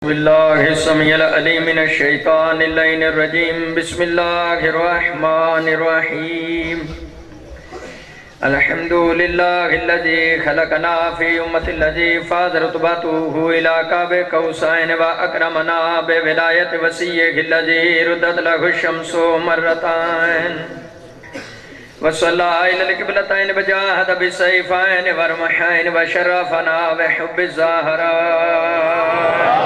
باللہ السمیع العلیم من الشیطان اللعین الرجیم بسم اللہ الرحمن الرحیم الحمدللہ الذی خلقنا فی امت الذی فاز رتبته الى قاب قوسین و اکرمنا بولایت وسیعہ الذی ردت له الشمس مرتين وصلى إلى القبلتين وجاهد بالسيفين والرمحين وشرفنا بحب الزهراء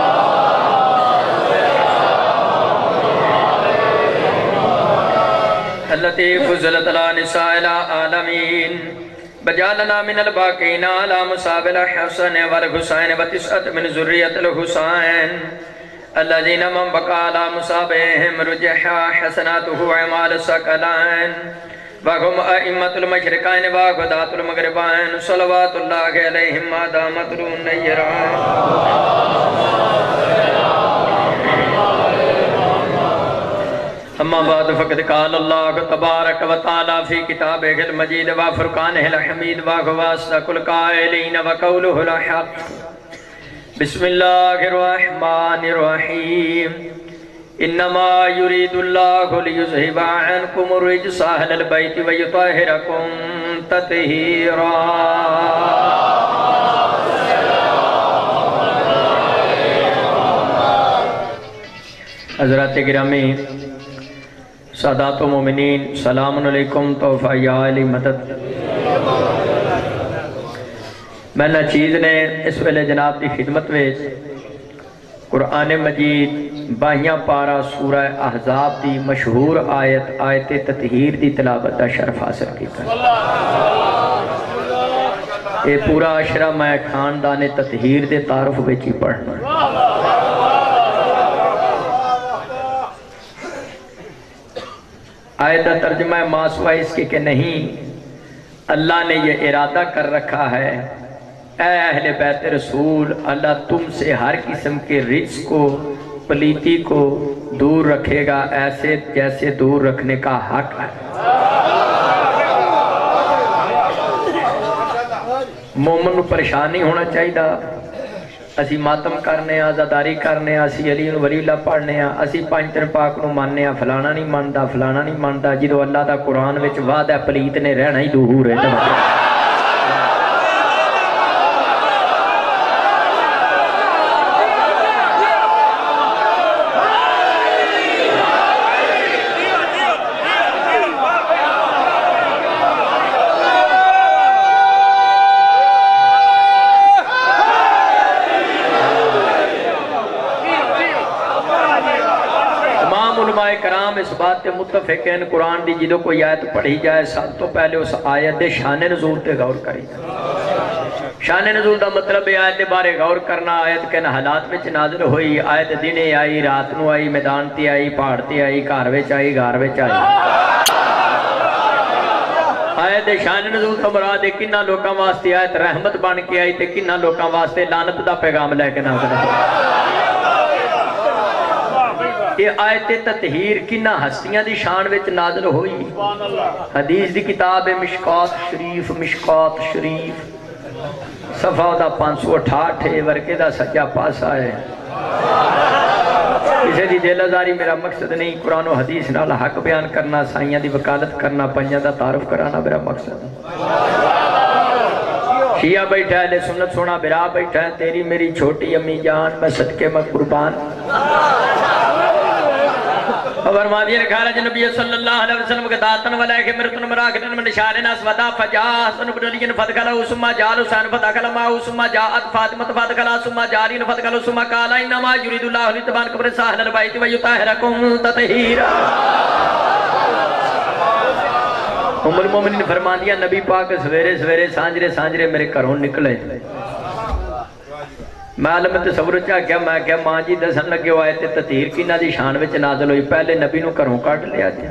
التي فضلت على نساء العالمين وجعلنا من الباقين على مصاب الحسن والحسين وتسعة من ذرية الحسين الذين من بقى على مصابهم رجح حسناته اعمال الثقلين وهم ائمة المشرقين وغداة المغربين صلوات الله عليهم ما دامت النيران اما بعد فقد قال الله تبارك وتعالى في كتابه المجيد وفرقانه الحميد وهو أصدق القائلين وقوله الحق بسم الله الرحمن الرحيم انما يريد الله ليذهب عنكم الرجس اهل البيت ويطهركم تطهيرا حضرات گرامی سادات و مومنین سلام علیکم توفہ یا علی مدد میں نہ چیز نے اس ویلے جناب کی خدمت میں قرآن مجید باہیاں پارا سورہ احزاب دی مشہور آیت تطہیر دی تلاوت دا شرف حاصل کیتا یہ پورا عشرہ میں خاندان تطہیر دے تعارف بیچی پڑھنا آیت ترجمہ ماسوہ اس کے کہ نہیں اللہ نے یہ ارادہ کر رکھا ہے اے اہل بیت رسول اللہ تم سے ہر قسم کے رجس کو پلیتی کو دور رکھے گا ایسے جیسے دور رکھنے کا حق ہے مومن پریشانی ہونا چاہیے اسی ماتم کرنے آزاداری کرنے اسی علی ولی اللہ پڑھنے اسی پانچتن پاک نو ماننے فلانا نہیں مانتا جدو اللہ دا قرآن وچ وعدہ پلیت نے رہنا ہی دور ہے کرام اس بات تے متفق ہیں قرآن دی جدو کوئی آیت پڑھی جائے سب تو پہلے اس آیت دے شان نزول تے غور کری شان نزول دا مطلب ہے آیت دے بارے غور کرنا آیت کے حالات میں نازل ہوئی آیت دنے آئی رات نو آئی میدان تے آئی پہاڑ تے آئی گھر وچ آئی گھر وچ آئی آیت دے شان نزول تو مراد ہے کنہ لوکاں واسطے آیت رحمت بن کے آئی تے کنہ لوکاں واسطے لعنت دا پیغام لے کے نازل ہوئی یہ آیت تطہیر کنہ ہستیاں دی شان وچ نازل ہوئی حدیث دی کتاب مشکات شریف صفحہ دا 568 ورقے دا سجا پاسا ہے کسی دی دل آزاری میرا مقصد نہیں قرآن و حدیث نال حق بیان کرنا سائیاں دی وکالت کرنا پنجاں دا تعارف کرانا میرا مقصد شیعہ بیٹھا ہے لے سنت سونا برا بیٹھا ہے تیری میری چھوٹی امی جان میں صدقے میں قربان فرماتی ہے خارج نبی صلی اللہ علیہ وسلم کے داتن ولیہ مرتن مراکتن من شارن اسودا فجا حسن بن علی فتقلہ ثم جال حسین فتقل ماہ ثم جاءت فاطمت فتقلہ ثم جارین فتقل ثم قال انما یرید اللہ لتبان قبر ساحل البیت ویطہرکم تطہیرا ام المومنین فرماتی ہے نبی پاک سویرے سویرے سانجرے میرے گھروں نکلے میں علم تصور چاہ کیا میں کیا ماں جی دسن لگے ہو آئے تے تطہیر کی نا دی شان وچ نازل ہوئی پہلے نبی نو کروں کاٹ لیا جائے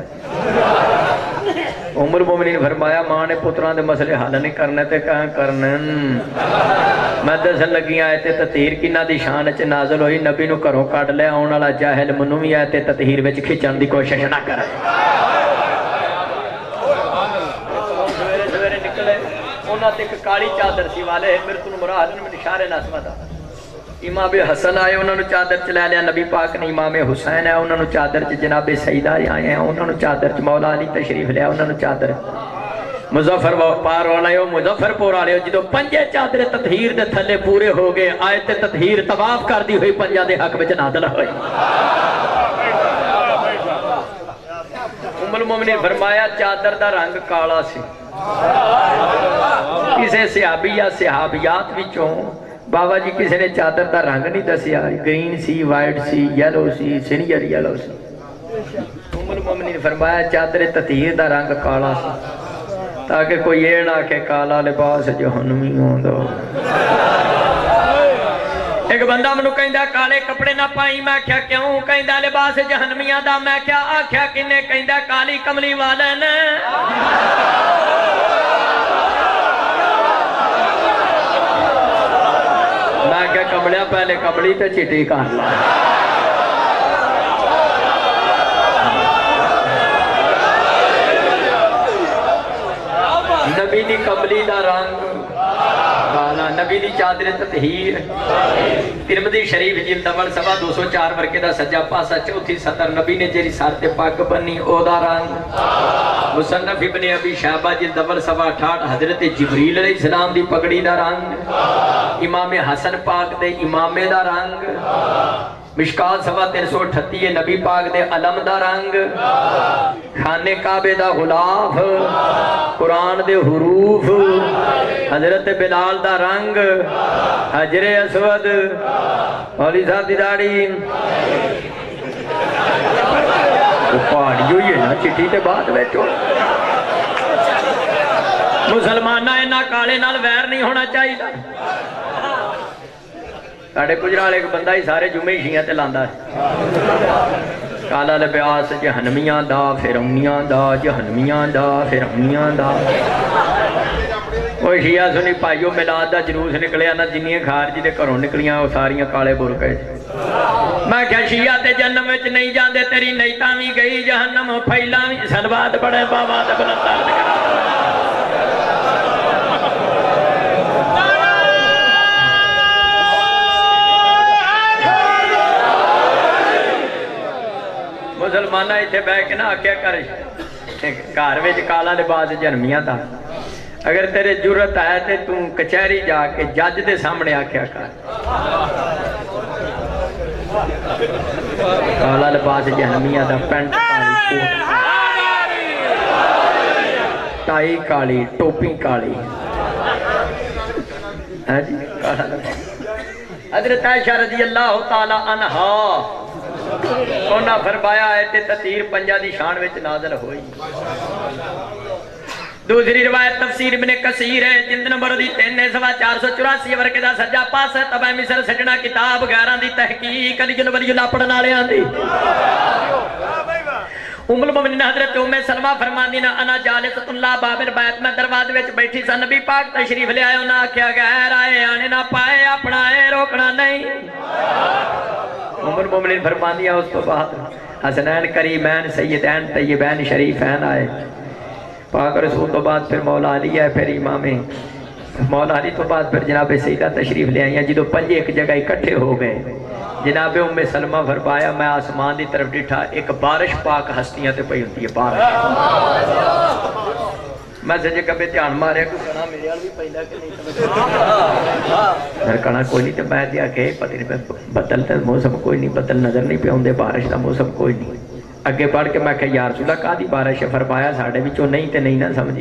عمر مومنین فرمایا ماں نے پتران دے مسئلے حال نہیں کرنے تے کہاں کرنے میں دسن لگی آئے تے تطہیر کی نا دی شان وچ نازل ہوئی نبی نو کروں کاٹ لیا آن والا جاہل منو بھی آئے تے تطہیر وچ کھچن دی کوشش نہ کرے سویرے نکلے انہاں تے ایک کالی چادر سی والے مرتن مراد میں اشارے نہ سمجھا امام حسن آئے انہوں نے چادر چلا لیا، نبی پاک نے امام حسین آئے انہوں نے چادر چ جناب سیدہ آئے ہیں انہوں نے چادر چ مولا علی تشریف لیا انہوں نے چادر مظفر پار والے ہو مظفر پور والے ہو جدو پنجے چادر تطہیر دے تھلے پورے ہو گئے آیت تطہیر طواف کر دی ہوئی پنجا دے حق وچ نازل ہوئی۔ ام المومنین فرمایا چادر دا رنگ کالا سی، کسے صحابی یا صحابیات وچوں بابا جی کسی نے چادر دا رنگ نہیں دسیا، گرین سی، وائٹ سی، یلو سی، سینئر یلو سی۔ ام المومنین فرمایا چادر تطہیر دا رنگ کالا سی تاکہ کوئی یہ نہ کہ کالا لباس جہنمی ہوں دو۔ ایک بندہ منو کہندہ کالے کپڑے نہ پائی، میں کیا کیوں کہندہ لباس جہنمیاں دا، میں کیا آکھیا کنے کہندہ کالی کملی والن۔ میں کیا کمڑیا پہلے کمڑی تے چٹی کر لا۔ نبی دی کملی دا رنگ کالا، نبی دی چادر تطہیر۔ ترمذی شریف جلد اول صفحہ 204 ورقے دا سجا پاسا چوتھی سطر، نبی نے جیری سار تے پاک بنی او دا رنگ۔ مصنف ابن ابی شہبہ جلد اول صفحہ 68 حضرت جبریل علیہ السلام دی پگڑی دا رنگ۔ امام حسن پاک دے امامے دا رنگ۔ مشکات صفحہ 338 نبی پاک دے علم دا رنگ۔ خانے کعبے دا غلاف، قرآن دے حروف، حضرت بلال دا رنگ، حجر اسود، مولی صاحب دی داڑھی۔ وہ پہاڑی ہوئی ہے نا چٹی تے بعد بیٹھو۔ مسلمانہ اینا کالے نال ویر نہیں ہونا چاہیے دا۔ ساڑھے کجرال ایک بندہ ہی سارے جمعہ شیعہ تے لاندہ ہے، کالا لباس جہنمیاں دا فرعونیاں دا جہنمیاں دا فرعونیاں دا۔ وہ شیعہ سنی پائیو میلاد دا جلوس نکلیا نا جنیاں خارجی دے گھروں نکلیاں وہ ساریاں کالے برقعے۔ میں کیا شیعہ تے جہنم وچ نہیں جاندے تیری نیتاں وی گئی جہنم پھیلاں وی سلوات بڑے بابا تے بلندار نکلا۔ مسلمانہ ایتھے بے کے نہ کیا کرے گھر وچ کالا لباس جہنمیاں دا، اگر تیرے جرت ہے تے تو کچہری جا کے جج دے سامنے آکھیا کر کالا لباس جہنمیاں دا، پینٹ کالی، ٹائی کالی، ٹوپی کالی۔ حضرت عائشہ رضی اللہ تعالی عنہا انہاں فرمایا ہے تے تطہیر پنجا دی شان وچ نازل ہوئی۔ دوسری روایت تفسیر ابن کثیر ہے جلد نمبر دی 3/484 ورقے دا سجا پاس ہے تبع مصر سجنا کتاب 11 دی تحقیق علی جن ولی اللہ پڑھن والے آندی۔ ام المومنین حضرت ام سلمہ فرماندی نا انا جالسۃ اللہ باب البیت، میں دروازے وچ بیٹھی سا، نبی پاک تشریف لے آئے، انہاں آکھیا غیر آئے آنے نہ پائے اپنا اے روکنا نہیں۔ ام المومنین فرماندی اس تو بعد حسنین کریمین سیدین طیبین شریفین آئے، پاک رسول تو بعد پھر مولا علی ہے، پھر امام مولا علی تو بعد پھر جناب سیدہ تشریف لے آئیں، جدو پنجے ایک جگہ اکٹھے ہو گئے، جناب ام سلمہ فرمایا میں آسمان دی طرف ڈٹھا، ایک بارش پاک ہستیاں تے پئی ہوتی ہے بارش۔ میں سجے کبھی دھیان مارے کوئی کنا میرے آل بھی پہلا کہ نہیں میں کنا کوئی نہیں، تو میں دیا کہ پتہ نہیں بدل تے موسم کوئی نہیں، بدل نظر نہیں پہ ہوندے، بارش دا موسم کوئی نہیں۔ اگے پڑھ کے میں کہا یا رسول اللہ کہا دی بارش ہے، فرمایا ساڑھے بھی چو نہیں تے نہیں نہ سمجھی۔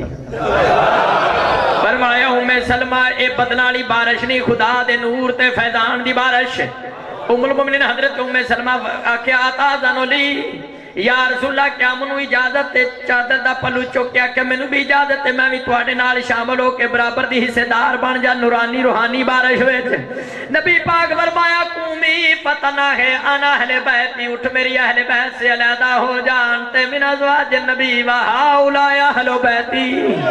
فرمایا ام سلمہ اے بدنالی بارش نہیں، خدا دے نور تے فیضان دی بارش۔ ام المومنین حضرت ام سلمہ آکھیا آتاذن لی، یا رسول اللہ کیا منو اجازت تے چادر دا پلو چوکیا کہ منو بھی اجازت تے میں بھی تواڈے نال شامل ہو کے برابر دی حصے دار بن جا نورانی روحانی بارش ہوئے تھے۔ نبی پاک فرمایا قومی فتنہ ہے انا اہل بیتی، اٹھ میری اہل بیت سے علیحدہ ہو جانتے من ازواج النبی و ہاؤلائی اہل بیتی۔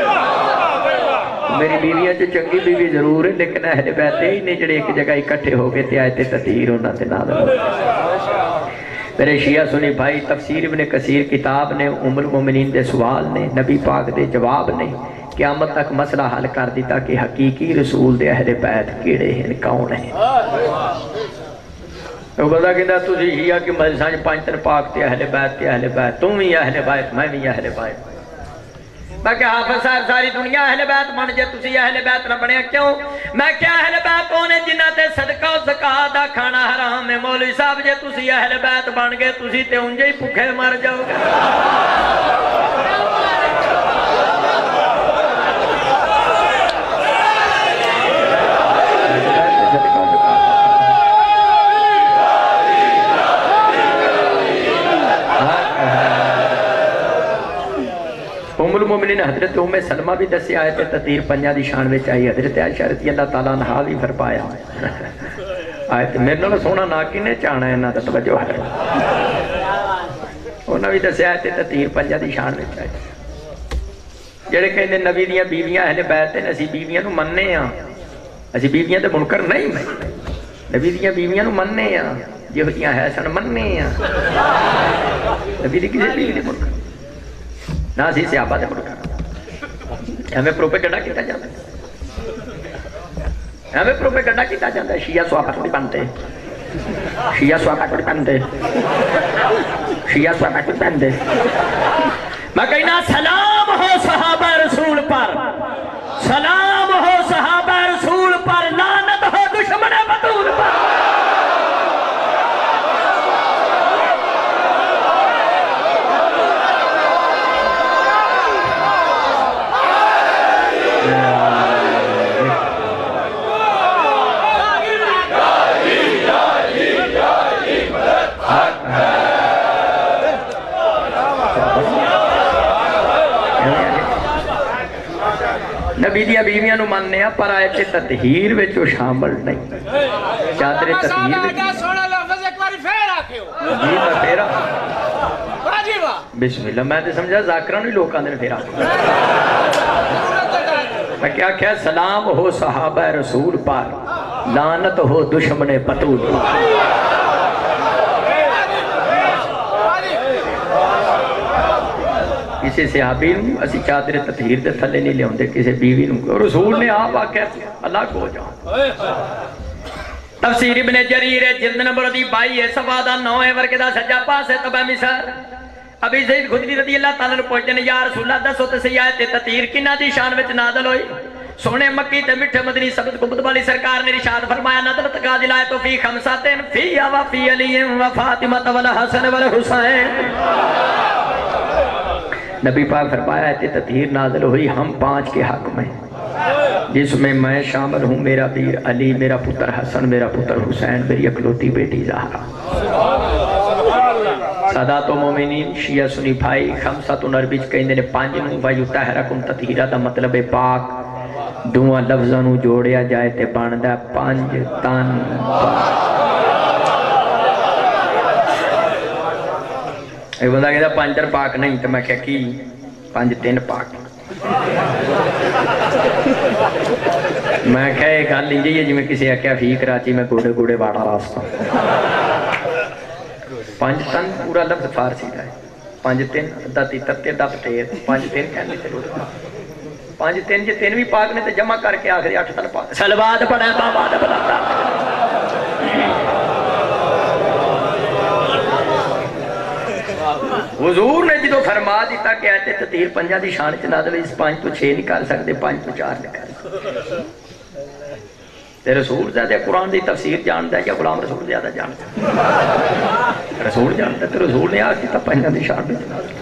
میری بیویاں جو چنگی بیوی ضرور ہے لیکن اہل بیت ہی نہیں جڑے ایک جگہ اکٹھے ہو گئے تے آیت تطہیر ہونا تے نازل ہو۔ میرے شیعہ سنی بھائی تفسیر ابن کثیر کتاب نے ام المومنین دے سوال نے نبی پاک دے جواب نے قیامت تک مسئلہ حل کر دیتا کہ حقیقی رسول دے اہل بیت کیڑے ہیں کون ہیں۔ وہ بندہ کہتا تسی شیعہ کی مجلساں پانچ تن پاک تے اہل بیت تے اہل بیت، تم بھی اہل بیت میں بھی اہل بیت۔ میں کہ حافظ صاحب ساری دنیا اہل بیت بن جے تسی اہل بیت نہ بنیا کیوں؟ میں کیا اہل بیت ہونے جنہ تے صدقہ و زکاة دا کھانا حرام ہے؟ مولوی صاحب جے تسی اہل بیت بن گئے تسی تے انجے ہی بھوکے مر جاؤ گے۔ ام المومنین حضرت ام سلمہ بھی دسی آیت تطہیر پنجہ دی شان وچ آئی، حضرت عائشہ رضی اللہ تعالیٰ عنہ بھی فرمایا آیت میرے نال سونا ناکی نے چاہنا ہے انہاں دا توجہ ہے، انہاں بھی دسی آیت تطہیر پنجہ دی شان وچ آئی۔ جڑے کہندے نبی دیاں بیویاں اہل بیت ہیں، اسی بیویاں نو مننے ہاں، اسی بیویاں تے منکر نہیں، نبی دیاں بیویاں نو مننے ہاں، جہودیاں ہے سن مننے ہاں، نبی دی کسی بیوی دی منکر نہ اسی صحابہ دے منکر۔ ہمیں پروپیگنڈا کیتا جاتا ہے، ہمیں پروپیگنڈا کیتا جاتا ہے، شیعہ صحابہ کوئی بنتے، شیعہ صحابہ کوئی بنتے، شیعہ صحابہ کوئی بنتے۔ میں کہنا سلام ہو صحابہ رسول پر، سلام ہو صحابہ رسول پر، لعنت ہو دشمن بطول پر۔ نبی دیا بیویاں نو ماننے ہیں پر آئے تطہیر وچو شامل نہیں، چادر تطہیر وچو سونا لفظ ایک باری پھر آکے ہو جی میں پھیرا بسم اللہ میں تے سمجھا ذاکران ہی لوگ آندھنے پھیرا میں کیا کہا سلام ہو صحابہ رسول پر، لعنت ہو دشمن بطول پر۔ کسی صحابی نو اسی چادر تطہیر دے تھلے نہیں لے ہوندے، کسی بیوی نو رسول نے آپ آکے اللہ کو جاؤں۔ تفسیر ابن جریر جلد نمبر 22 صفحہ 9 ورکدہ سجا پاس ہے تبہ مصر۔ ابھی زید خدری رضی اللہ تعالیٰ نے پوچھتے ہیں یا رسول اللہ دسو تسی آیت تطہیر کنہ دی شان وچ نازل ہوئی؟ سونے مکی تے مٹھے مدنی سبت قبط والی سرکار نے رشاد فرمایا نظرت قادل آئے تو فی خمساتین فی و فی علی و فاطمہ والحسن والحسین۔ نبی پاک فرمایا ہے تطہیر نازل ہوئی ہم 5 کے حق میں، جس میں شامل ہوں، میرا پیر علی، میرا پتر حسن، میرا پتر حسین، میری اکلوتی بیٹی زہرا۔ سادات و مومنین شیعہ سنی بھائی خمسات نربیج کہندے نے 5 نو ویتحرکم تطہیرہ دا مطلب پاک دوہاں لفظاں نو جوڑیا جائے تے باندھا 5 تن پاک۔ ایک بندہ کہتا 5 در پاک نہیں تو میں کہا کی 5 3 پاک۔ میں کہا ایک حال لیجئے جی میں کسی آکیا فی کراچی میں گوڑے گوڑے باڑا راستہ 5 تن پورا لفظ فارسی رہا ہے، 5 3 دا تیتر دا پتیر 5 3 کہنے سے روڑا 5 3 جے 3 بھی پاک نے تو جمع کر کے آخری 8 تن پاک۔ سلوات پڑھیں بابا دا بلاتا حضور نے جدو فرما دیتا کہ آیت تطہیر 5 دی شان چ نازل اس 5 تو 6 نہیں کر سکتے، 5 تو 4 نہیں کر سکتے۔ تے رسول زیادہ قرآن دی تفسیر جانتا ہے یا غلام رسول زیادہ جانتا ہے؟ رسول جانتا ہے، تو رسول نے آج دیتا 5 دی شان میں نازل۔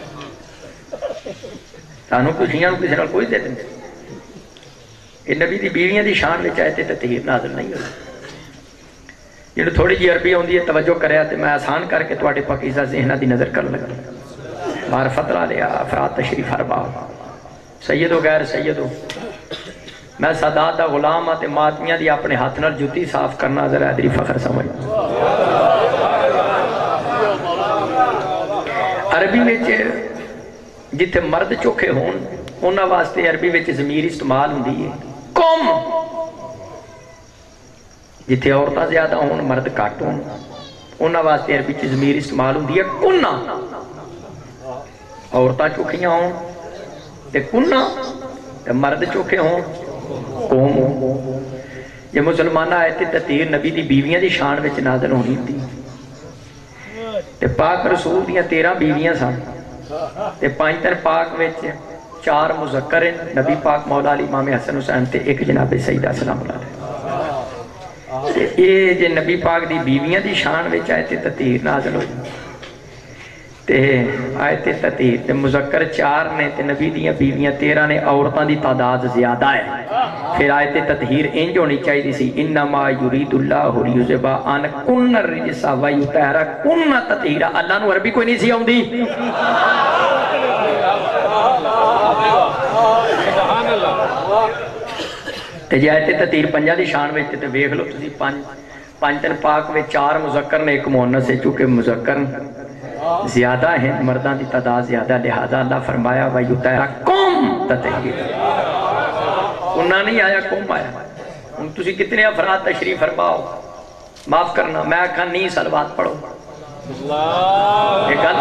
تانوں خوشیاں کسی نال کوئی دے دیں کہ نبی دی بیویاں دی شان میں آیت تطہیر نازل نہیں ہوئی۔ جنہوں تھوڑی جی عربی ہوندی ہے توجہ کریا تے میں آسان کر کے تواڈے پاکیزہ ذہنہ دی نظر کر لگا۔ معرفت را لیا افراد تشریف فرما، سید و غیر سید ہو، میں سادات دا غلام آتے ماتمیاں دی اپنے ہاتھ نال جوتی صاف کرنا ذرا ادری فخر سمجھ۔ عربی وچ جتھے مرد چوکھے ہون انہاں واسطے عربی وچ ضمیر استعمال ہوندی ہے قوم، جتھے عورتاں زیادہ ہون مرد کٹ ہون انہاں واسطے عربی چ ضمیر استعمال ہوندی ہے کنہ، عورتاں چوکھیاں ہون تے کنہ تے مرد چوکھے ہون قوم ہون۔ جب مسلمانہ آیت تطہیر نبی دی بیویاں دی شان وچ نازل ہونی تھی تے پاک رسول دیاں 13 بیویاں سن تے 5 تن پاک وچ 4 مذکر ہیں، نبی پاک مولا علی امام حسن حسین تے ایک جناب سیدہ سلام اللہ علیہ۔ یہ جے نبی پاک دی بیویاں دی شان وچ آیت تطہیر نازل ہوئی تے آیت تطہیر تے مذکر 4 نے تے نبی دیاں بیویاں 13 نے، عورتاں دی تعداد زیادہ ہے۔ پھر آیت تطہیر انج ہونی چاہیے سی انما یرید اللہ لیذھب عنکم الرجس ویطہرکم تطہیرا۔ اللہ نو عربی کوئی نہیں سی آوندی، تے جے آیت تطہیر 5 دی شان وچ تے ویکھ لو تسی 5 تن پاک وچ 4 مذکر نے، ایک مؤنث ہے، چونکہ مذکر زیادہ ہیں، مردان دی تعداد زیادہ، لہذا اللہ فرمایا ویطہرکم تطہیرا۔ انہاں نہیں آیا، قوم آیا۔ ان تسی کتنے افراد تشریف فرماؤ، معاف کرنا میں آکھا نہیں صلوات پڑھو، ایک گل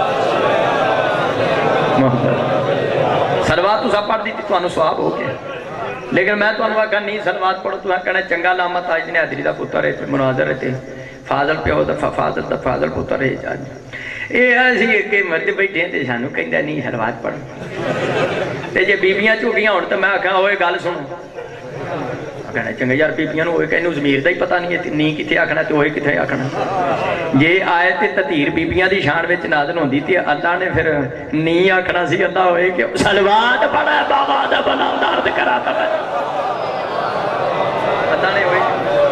صلوات تو سب پڑھ دی تھی تو انہوں سواب ہو گیا، لیکن میں تو انہوں آکھا نہیں صلوات پڑھو، تو کہنا چنگا لامت آج نے حضری دا پتر ہے، مناظر ہے، فاضل پہ ہو دا فاضل پتر ہے جاج۔ اے ایسی کہ مرد بیٹھے ہیں تے سانو کہندا نہیں صلوات پڑھو، تے جے بیبیاں چوکیاں ہون تے میں آکھاں ہوئے گل سنو، کہنا چنگا یار بیبیاں نو ہوئے کہنو ضمیر دا ہی پتہ نہیں ہے نہیں کتے آکھنا تے ہوئے کتے آکھنا۔ جے آیت تطہیر بیبیاں دی شان وچ نازل ہوندی تے اللہ نے پھر نہیں آکھنا سی، اللہ ہوئے کہ صلوات پڑھا بابا دا بنا درد کراتا ہے، پتہ نہیں ہوئے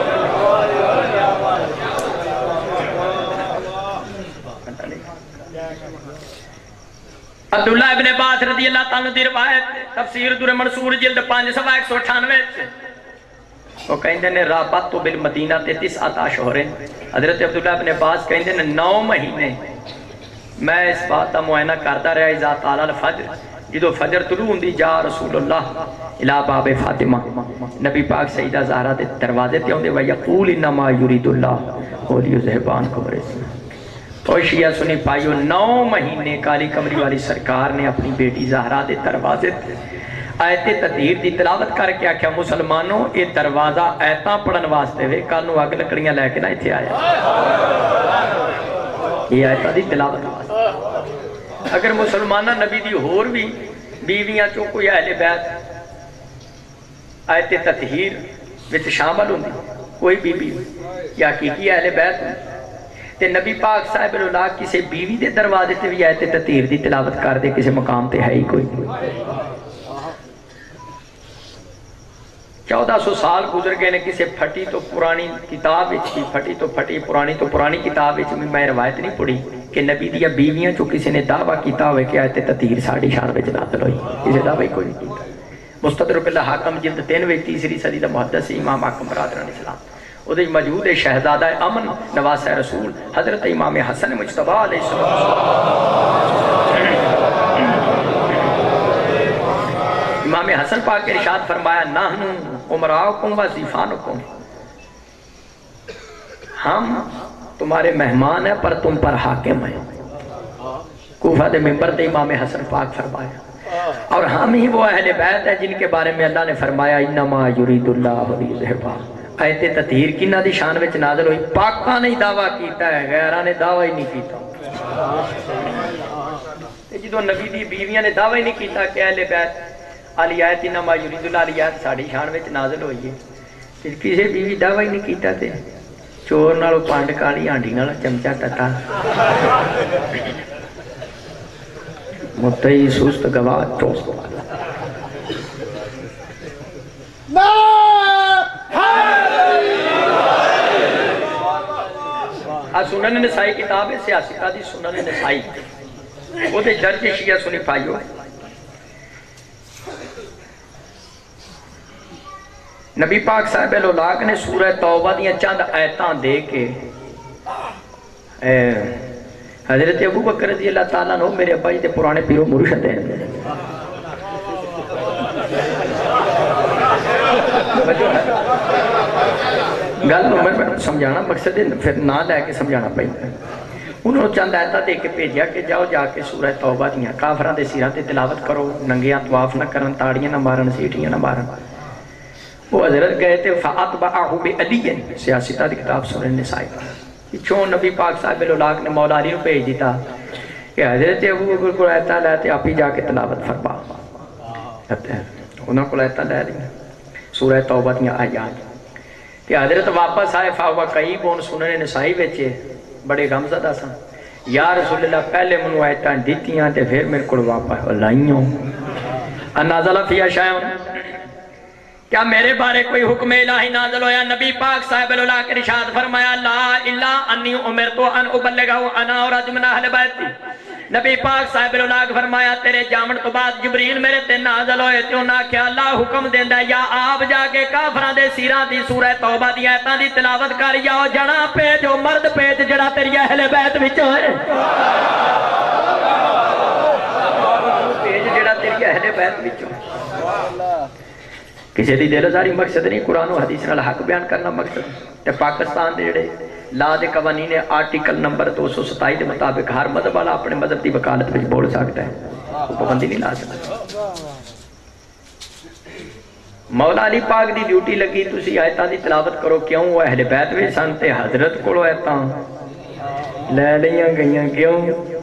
عبداللہ ابن عباس رضی اللہ تعالیٰ دی روایت تفسیر در منصور جلد 598 وہ کہندے نے رابطو بالمدینہ تے 9 اشہر، حضرت عبداللہ ابن عباس کہندے نے 9 مہینے میں اس بات کا معائنہ کرتا رہا، اذا طال الفجر جدو فجر طلوع ہوندی جا رسول اللہ الی باب فاطمہ، نبی پاک سیدہ زہرا دے دروازے تے ہوندے ویقول انما یرید اللہ لیذھب عنکم الرجس۔ تو شیعہ سنی پائیو 9 مہینے کالی کمری والی سرکار نے اپنی بیٹی زہرا دے دروازے آیت تطہیر دی تلاوت کر کے آکھیا مسلمانوں یہ دروازہ آیتاں پڑھن واسطے وے، کل نو اگ لکڑیاں لے کے نہ ایتھے آیا، یہ آیتاں دی تلاوت واسطے۔ اگر مسلمانہ نبی دی ہور بھی بیویاں چوں کوئی اہل بیت آیت تطہیر وچ شامل ہوندی، کوئی بیوی یا حقیقی اہل بیت ہوندی تے نبی پاک صاحب اللہ کسی بیوی دے دروازے تے بھی آیت تطہیر دی تلاوت کر دے کسی مقام تے ہے ہی کوئی۔ 1400 سال گزر گئے نے، کسی پھٹی تو پرانی کتاب بھی پھٹی تو پھٹی پرانی تو پرانی کتاب بھی میں روایت نہیں پڑھی کہ نبی دیا بیویاں چو کسی نے دعویٰ کیتا ہوئے کہ آیت تطہیر ساڑھی شان وچ نازل ہوئی، کسی دعویٰ کوئی نہیں کیتا۔ مستدرک الحاکم جلد 3 تیسری صدی دا محدث امام حاکم برادران اسلام وہ موجود ہے شہزادہ امن نواسہ رسول حضرت امام حسن مجتبیٰ علیہ السلام۔ امام حسن پاک کے ارشاد فرمایا نحن امراؤکم وزیفانکم، ہم تمہارے مہمان ہیں پر تم پر حاکم ہیں، کوفہ دے منبر دے امام حسن پاک فرمایا، اور ہم ہی وہ اہل بیت ہیں جن کے بارے میں اللہ نے فرمایا انما یرید اللہ لیذھب۔ آیت تطہیر کنہ دی شان وچ نازل ہوئی، پاکاں نے دعویٰ کیتا ہے، غیران نے دعویٰ ہی نہیں کیتا۔ جدو نبی دی بیویاں نے دعویٰ ہی نہیں کیتا کہ اہل بیت علی آیت انما یرید اللہ علی آیت ساڑھی شان وچ نازل ہوئی ہے، کسی بیوی دعویٰ ہی نہیں کیتا تے چور نالو پانڈ کالی آنڈی نالو چمچا ٹٹا متعی سست گواہ چوست والا۔ سنن نسائی کتاب ہے سیاستہ دی سنن نسائی، وہ دے درج شیعہ سنی پائیو نبی پاک صاحب الولاق نے سورہ توبہ دیاں چند آیتان دے کے حضرت ابو بکر رضی اللہ تعالیٰ نے میرے ابا جی تے پرانے پیرو مرشد ہیں، گل میں سمجھانا مقصد پھر نہ لے کے سمجھانا پہی، انہوں چند آیتہ دے کے بھیجیا کہ جاؤ جا کے سورہ توبہ دیاں کافران دے سیرہ تے تلاوت کرو، ننگیاں طواف نہ کرن، تاڑیاں نہ مارن، سیٹیاں نہ مارن۔ وہ حضرت گئے تھے فَأَطْبَعَهُ بِعَلِيٍ سیاستہ دی کتاب سورہ نسائی چون نبی پاک صاحب الولاق نے مولا علی کو بھیج دیتا کہ حضرت ابو بکر کو رہتا لیتے آپ ہی جا کے تلاوت فرما انہوں کو رہتا لے دیں سورہ توبہ دیا آیات کہ حضرت واپس آئے فاوہ کئی کون سنن نسائی بیچے بڑے غمزدہ سن یا رسول اللہ پہلے منو آیتاں دیتیاں تے پھر میرے کو واپس لائیوں انازلہ فیا شایون کیا میرے بارے کوئی حکم الہی نازل ہویا؟ نبی پاک صاحب اللہ کے رشاد فرمایا لا الا انی امرتو ان ابلغہو انا اور رجل من اہل بیتی نبی پاک صاحب اللہ فرمایا تیرے جامن تو بعد جبریل میرے تے نازل ہوئے تے انہاں کیا اللہ حکم دیندہ یا آپ جا کے کافران دے سیران دی سورہ توبہ دی آیتاں دی تلاوت کر یا جنا پیج مرد پیج جڑا تیری اہل بیت وچوں ہے پیج جڑا تیری اہل بیت وچوں کسی دی دل ازاری مقصد نہیں قرآن و حدیث نال حق بیان کرنا مقصد تے پاکستان دے جڑے لا دے قوانین آرٹیکل نمبر 227 دے مطابق ہر مذہب والا اپنے مذہب دی وکالت وچ بول سکتا ہے پابندی نہیں لا سکتا مولا علی پاک دی ڈیوٹی لگی تسی آیتاں دی تلاوت کرو کیوں وہ اہل بیت وچ سن تے حضرت کولو آیتاں لے لیاں گئیاں کیوں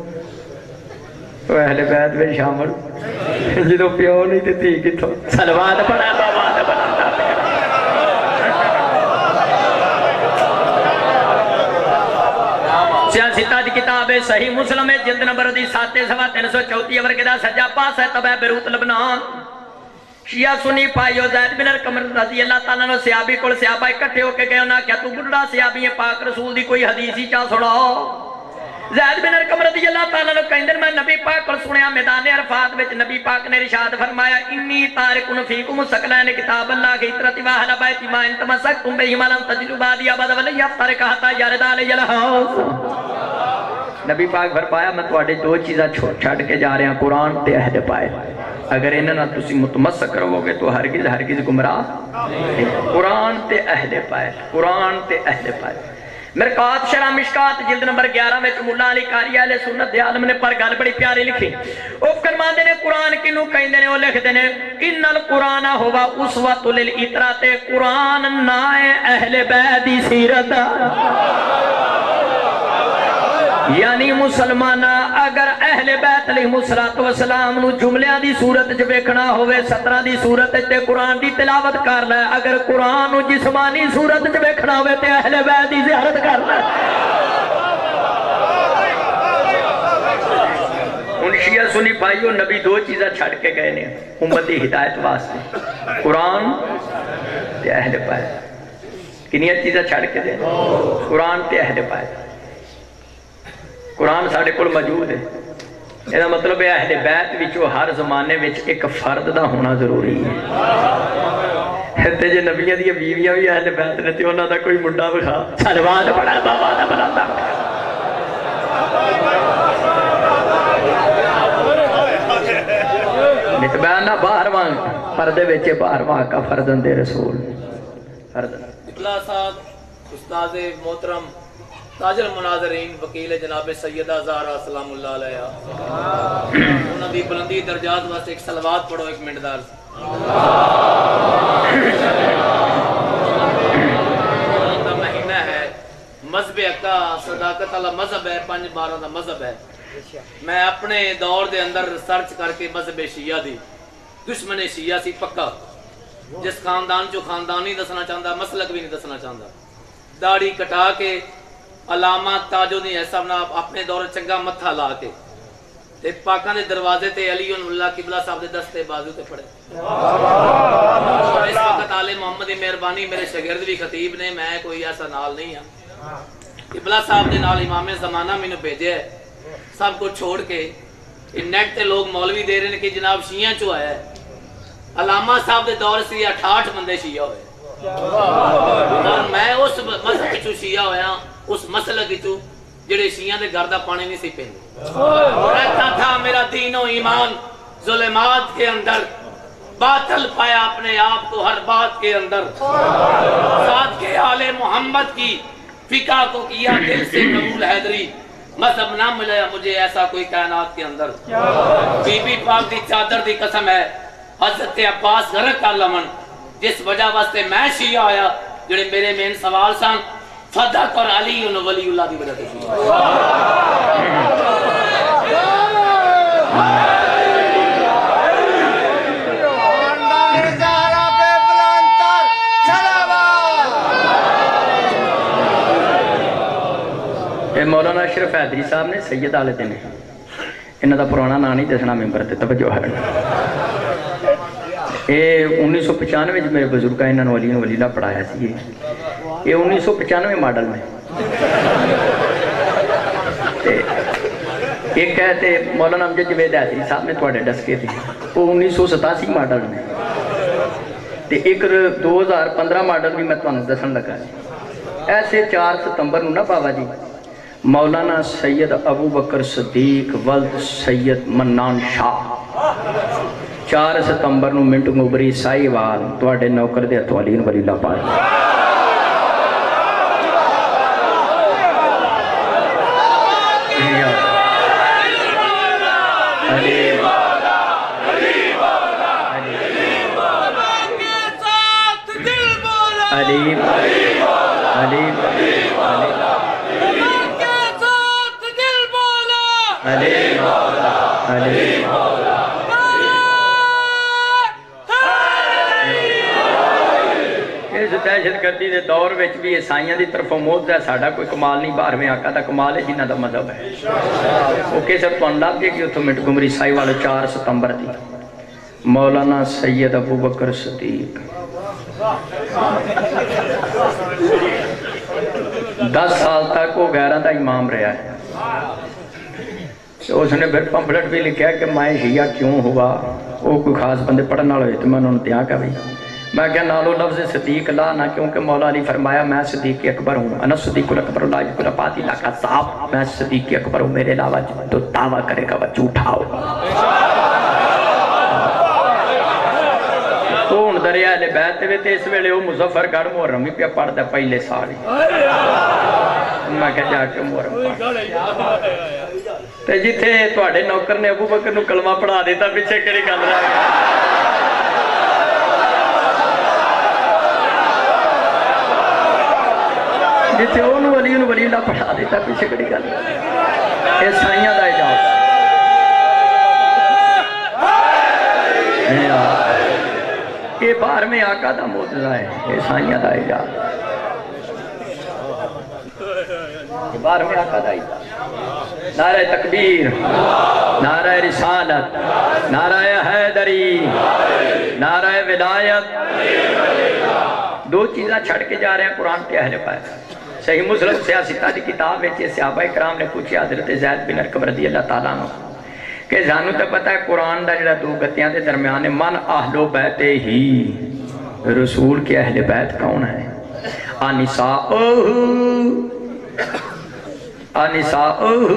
وہ اہل بیت وچ شامل جدو پیو نہیں تے تھی کتھوں سلوات پڑھا بابا بنا سیاستہ دی کتاب صحیح مسلم جلد نمبر دی 7/334 ورگے دا سجا پاس ہے تبہ بیروت لبنان شیعہ سنی پائیو زید بن ارقم رضی اللہ تعالیٰ نے صحابی کل صحابہ اکٹھے ہو کے گئے ہونا کیا تو بڑھا صحابی پاک رسول دی کوئی حدیثی چاہ سڑاؤ زید بن ارقم رضی اللہ تعالیٰ نے کہیں میں نبی پاک کل سنیا میدان عرفات وچ نبی پاک نے رشاد فرمایا انی تارکن فیکم سکلین کتاب اللہ کی اطرت واہل بیتی ما انتمسکتم بہی ملم تجلو بادی آباد ولی افتر کہتا یارد علی الہاؤس نبی پاک فرمایا میں توڑے دو چیزاں چھوڑ کے جا رہے ہیں قرآن تے اہل پائے اگر انہاں نہ تسی متمسک کرو گے تو ہرگز گمراہ قرآن تے اہل پائے قرآن تے اہل پائے مرقات شرح مشکات جلد نمبر 11 میں مولا علی قاری اہل سنت دے عالم نے پر گل بڑی پیاری لکھی او فرمان دے نے قرآن کنوں کہیں دے نے او لکھ دے نے ان القرآن ہوا اسوۃ للعطرۃ قرآن نائے اہل بیت دی سیرت یعنی مسلمانہ اگر اہل بیت علیہ السلام نو جملیاں دی صورت جو ویکھنا ہوئے 17 دی صورت تے قرآن دی تلاوت کر لے اگر قرآن نو جسمانی صورت جو ویکھنا ہوئے تے اہل بیت دی زیارت کر لے ان شیعہ سنی بھائیوں نبی دو چیزیں چھڑ کے گئے نے امتی ہدایت واسطے قرآن تے اہل بیت کنیاں چیزیں چھڑ کے دیں قرآن تے اہل بیت قرآن ساڑھے کل موجود ہے یہ مطلب ہے اہل بیت وچو ہر زمانے وچ ایک فرد دا ہونا ضروری ہے تے جے نبیوں دی بیویاں بھی اہل بیت نے تے انہاں دا کوئی منڈا بکھا سلوات پڑھا بابا دا بناتا نتبیانہ باہرواں پردے وچے باہرواں کا فرزند رسول فرزند اطلاع صاحب استاذ محترم تاج المناظرین وکیل جناب سیدہ زہرا سلام اللہ علیہ انہوں نے بلندی درجات واسطے ایک صلوات پڑھو ایک منٹ دار کا مہینہ ہے مذہب اکا صداقت اللہ مذہب ہے 5/12 دا مذہب ہے میں اپنے دور دے اندر سرچ کر کے مذہب شیعہ دی دشمن شیعہ سی پکا جس خاندان جو خاندان نہیں دسنا چاہتا مسلک بھی نہیں دسنا چاہتا داڑھی کٹا کے علامات تاجو نہیں ایسا اپنے دور چنگا متھا لا کے تے پاکاں دے دروازے تے علی اللہ قبلہ صاحب دے دستے بازو تے پڑے اس وقت آل محمد دی مہربانی میرے شاگرد بھی خطیب نے میں کوئی ایسا نال نہیں ہاں قبلہ صاحب دے نال امام زمانہ میں نے بھیجے ہے سب کو چھوڑ کے نیٹ تے لوگ مولوی دے رہے ہیں کہ جناب شیعہ چو آیا ہے علامہ صاحب دے دور سے 68 بندے شیعہ ہوئے اور میں اس مذہب چو شیعہ ہویا اس مسئلہ کی تو جڑے شیعہ دے گردہ پانے نہیں سی پہنے رہتا تھا میرا دین و ایمان ظلمات کے اندر باطل پایا اپنے آپ کو ہر بات کے اندر ساتھ کے آل محمد کی فقہ کو کیا دل سے قبول حیدری مذہب نہ ملے مجھے ایسا کوئی کائنات کے اندر بی بی پاک دی چادر دی قسم ہے حضرت عباس غرق کر لمن جس وجہ واسطے میں شیعہ آیا جڑے میرے مین سوال سن صدق اور علی ولی اللہ دی وجہ سے مولانا اشرف حیدری صاحب نے سید آلے دن انہوں دا پرانا نا نہیں دسنا ممبر تے توجہ ہے یہ 1995 میں میرے بزرگاں انہوں نے ولی ولیلہ پڑھایا سی یہ 1995 ماڈل میں ایک کہتے مولانا امجد جوید حیدری صاحب نے تھوڑے ڈسکے تھے وہ 1987 ماڈل میں ایک 2015 ماڈل بھی میں تمہیں دسن لگا ایسے 4 ستمبر نا بابا جی مولانا سید ابو بکر صدیق ولد سید منان شاہ 4 ستمبر نو منٹ مبری سائی وال توڑے نوکر دے اتوالین ولی اللہ پائی علیم علیم دہشت گردی دے دور وچ بھی عیسائیاں دی طرف موت ہے ساڈا کوئی کمال نہیں 12ویں آقا دا کمال ہے جنہ دا مذہب ہے اوکے سر تو لگ گئے کہ اتوں منٹ گمری سائی والے 4 ستمبر دی مولانا سید ابو بکر صدیق 10 سال تک وہ غیرہ دا امام رہا ہے اس نے پھر پمفلٹ بھی لکھا کہ میں شیعہ کیوں ہوا وہ کوئی خاص بندے پڑھنا ہوئے تو میں انہوں نے تیاں کہا میں کہا نالو لفظ صدیق لا نہ کیونکہ مولا علی فرمایا میں صدیق اکبر ہوں انا صدیق الاکبر اللہ جب رفاتی لاکھا صاحب میں صدیق اکبر ہوں میرے علاوہ تو دعویٰ کرے گا وہ جھوٹا ہوگا تو ان دریا لے بیتے ہوئے تھے اس ویلے وہ مظفر گڑھ محرم ہی پہ پڑھ دے پہلے ساری میں کہا جا کے محرم پڑھ تے جی تھے توڑے نوکر نے ابو بکر نو کلمہ پڑھا دیتا پیچھے کری گل رہا ہے جیسے انہوں ولی اللہ پڑھا دیتا پیچھے کڑی گل عیسائیاں دا اجازت یہ 12ویں آقا دا معجزہ ہے عیسائیاں دا اجازت 12ویں آقا دا اجازت نعرہ تکبیر نعرہ رسالت نعرہ حیدری نعرہ ولایت 2 چیزاں چھڑ کے جا رہے ہیں قرآن کے اہل پائے صحیح مسلم سیاستہ دی کتاب ویچے صحابہ اکرام نے پوچھی حضرت زید بن ارقم رضی اللہ تعالیٰ عنہ کہ جانو تو پتہ ہے قرآن دا جڑا 2 گتیاں دے درمیان من اہل بیت ہی رسول کے اہل بیت کون ہے انساؤہ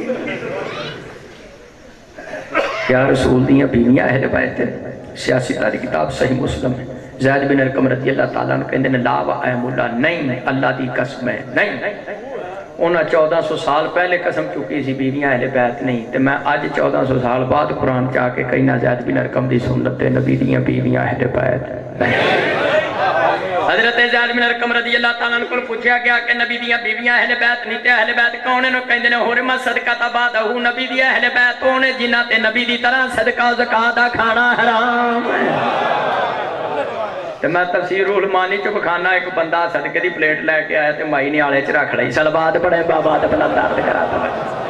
کیا رسول دیاں بیویاں اہل بیت ہے سیاستہ دی کتاب صحیح مسلم ہے زید بن ارقم رضی اللہ تعالیٰ عنہ کہندے نے لا و ایم اللہ نہیں اللہ دی قسم ہے نہیں انہاں 1400 سال پہلے قسم چکی سی بیویاں اہل بیت نہیں تے میں آج 1400 سال بعد قرآن چاہ کے کہنا زید بن ارقم دی سنت تے نبی دیاں بیویاں اہل بیت نہیں حضرت زید بن ارقم رضی اللہ تعالیٰ عنہ کو پوچھا گیا کہ نبی دیاں بیویاں اہل بیت نہیں تے اہل بیت کون ہیں کہندے نے حرمت صدقہ تبادہ نبی دیاں اہل بیت کون ہیں جنہ تے نبی دی طرح صدقہ زکاة دا کھانا حرام ہے تو میں تفسیر روح المانی چو بکھانا ایک بندہ صدقے دی پلیٹ لے کے آیا تو مائی نے آلے چ رکھ لئی سلوات پڑھے بابا تے بلا درد کراتا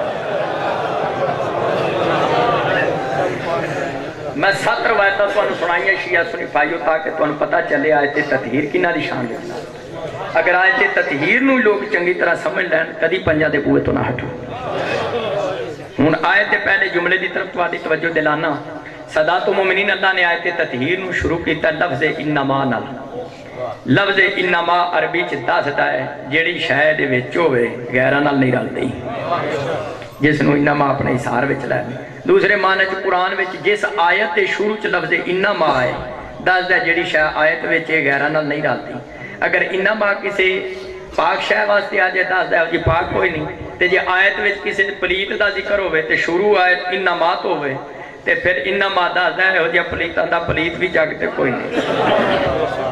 میں 7 روایتاں تانوں سنائیاں شیعہ سنفائیوں تاکہ تانوں پتہ چلے آیت تطہیر کنا دی شان لکھنا اگر آیت تطہیر نو لوگ چنگی طرح سمجھ لین کدی پنجا دے بوئے تو نہ ہٹو ہن آیت پہلے جملے دی طرف تواڈی توجہ دلانا صدات مومنین اللہ نے آیت تطہیر نو شروع کیتا لفظ انما نال لفظ انما عربی چ دسدا ہے جیڑی شے دے وچ ہوے غیراں نال نہیں رلدی جس نو انما اپنے اثار وچ لے دوسرے معنی چ قرآن وچ جس آیت دے شروع چ لفظ انما ہے دسدا جیڑی شے آیت وچ غیراں نال نہیں رلدی اگر انما کسی پاک شے واسطے آ جائے دسدا جی پاک کوئی نہیں تے جے آیت وچ کسی پلیت دا ذکر ہوے تے شروع آیت انما تو ہوے تے پھر انما دسدا ہے ہو جے پلیتاں دا پلیت بھی جگ تے کوئی نہیں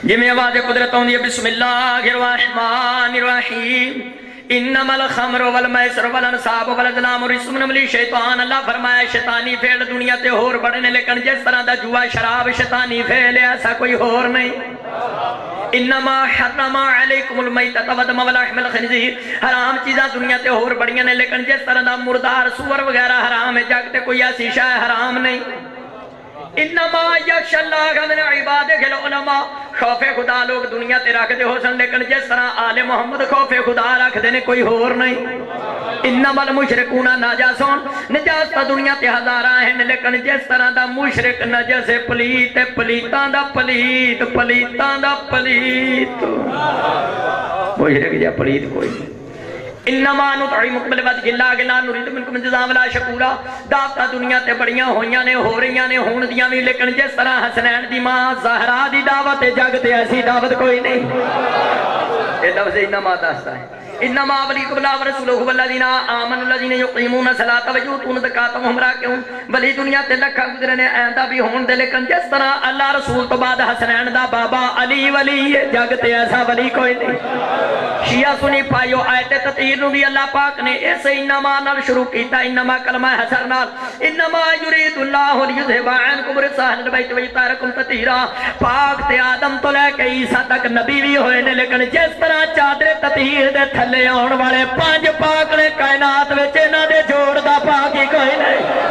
جی میں آواز قدرت ہوندی ہے بسم اللہ الرحمن الرحیم انما الخمر والمیسر والانصاب والازلام رجس من عمل الشیطان. اللہ فرمایا شیطانی فعل دنیا تے ہور بڑے نے لیکن جس طرح دا جوا شراب شیطانی فعل ہے ایسا کوئی ہور نہیں. انما حرم علیکم المیتۃ والدم ولحم الخنزیر. حرام چیزاں دنیا تے ہور بڑیاں نے لیکن جس طرح دا مردار سور وغیرہ حرام ہے جگ تے کوئی ایسی شے حرام نہیں. انما یخشی اللہ من عبادہ العلماء. خوف خدا لوگ دنیا تے رکھ دے ہو سن لیکن جس طرح آل محمد خوف خدا رکھ دے نے کوئی ہور نہیں. انما المشرکون ناجسون. نجاس تا دنیا تے ہزاراں ہیں لیکن جس طرح دا مشرک نجس پلیت پلیتاں دا پلیت پلیتاں دا پلیت. مشرک جا پلیت کوئی نہیں. انما نطعمکم لوجہ اللہ لا نريد منکم جزاء ولا شکورا. دعوتاں دنیا تے بڑیاں ہویاں نے ہو رہیاں نے ہون دیاں بھی لیکن جس طرح حسنین دی ماں زہرا دی دعوت جگ تے ایسی دعوت کوئی نہیں. یہ لفظ انما دستا ہے. انما ولیکم اللہ ورسولہ والذین آمنوا الذین یقیمون الصلاۃ ویؤتون الزکاۃ وهم راکعون. ولی دنیا تے لکھاں گزرے نے آئندہ بھی ہون دے لیکن جس طرح اللہ رسول تو بعد حسنین دا بابا علی ولی جگ تے ایسا ولی کوئی نہیں. شیعہ سنی پائیو آیت تطہیر نو بھی اللہ پاک نے ایسے انما نال شروع کیتا. انما کلمہ حسر نال انما یرید اللہ لیذھب عنکم الرجس اہل البیت ویطہرکم تطہیرا. پاک تے آدم تو لے کے عیسیٰ تک نبی بھی ہوئے نے لیکن جس طرح چادر تطہیر دے تھلے آن والے پانچ پاک نے کائنات وچ انہاں دے جوڑ دا پاک ہی کوئی نہیں.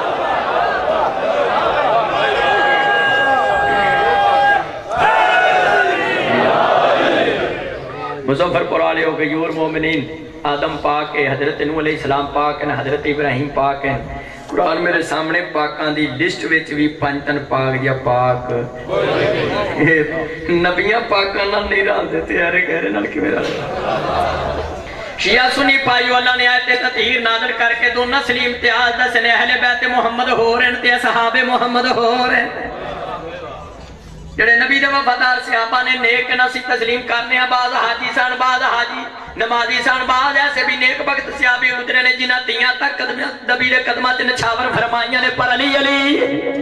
مظفر قرآن ہو کہ یور مومنین آدم پاک ہے، حضرت نوح علیہ السلام پاک ہیں، حضرت ابراہیم پاک ہیں. قرآن میرے سامنے پاکان دی لسٹ وچ بھی پنجتن پاک یا پاک نبیاں پاکان نال نہیں رہا دیتے یارے کہہ رہے نال کی میرا. شیعہ سنی پائیو اللہ نے آیت تطہیر نازل کر کے دو نسلی امتیاز دسنے اہل بیت محمد ہو رہے ہیں تے صحاب محمد ہو رہے ہیں. جڑے نبی دے وفادار صحابہ نے نیک نسی تسلیم کرنے ہیں. بعض حاجی سن بعض حاجی نمازی سن بعض ایسے بھی نیک بخت صحابی گزرے نے جنہ تیاں تک نبی دے قدمات نچھاور فرمائیاں نے پر علی علی.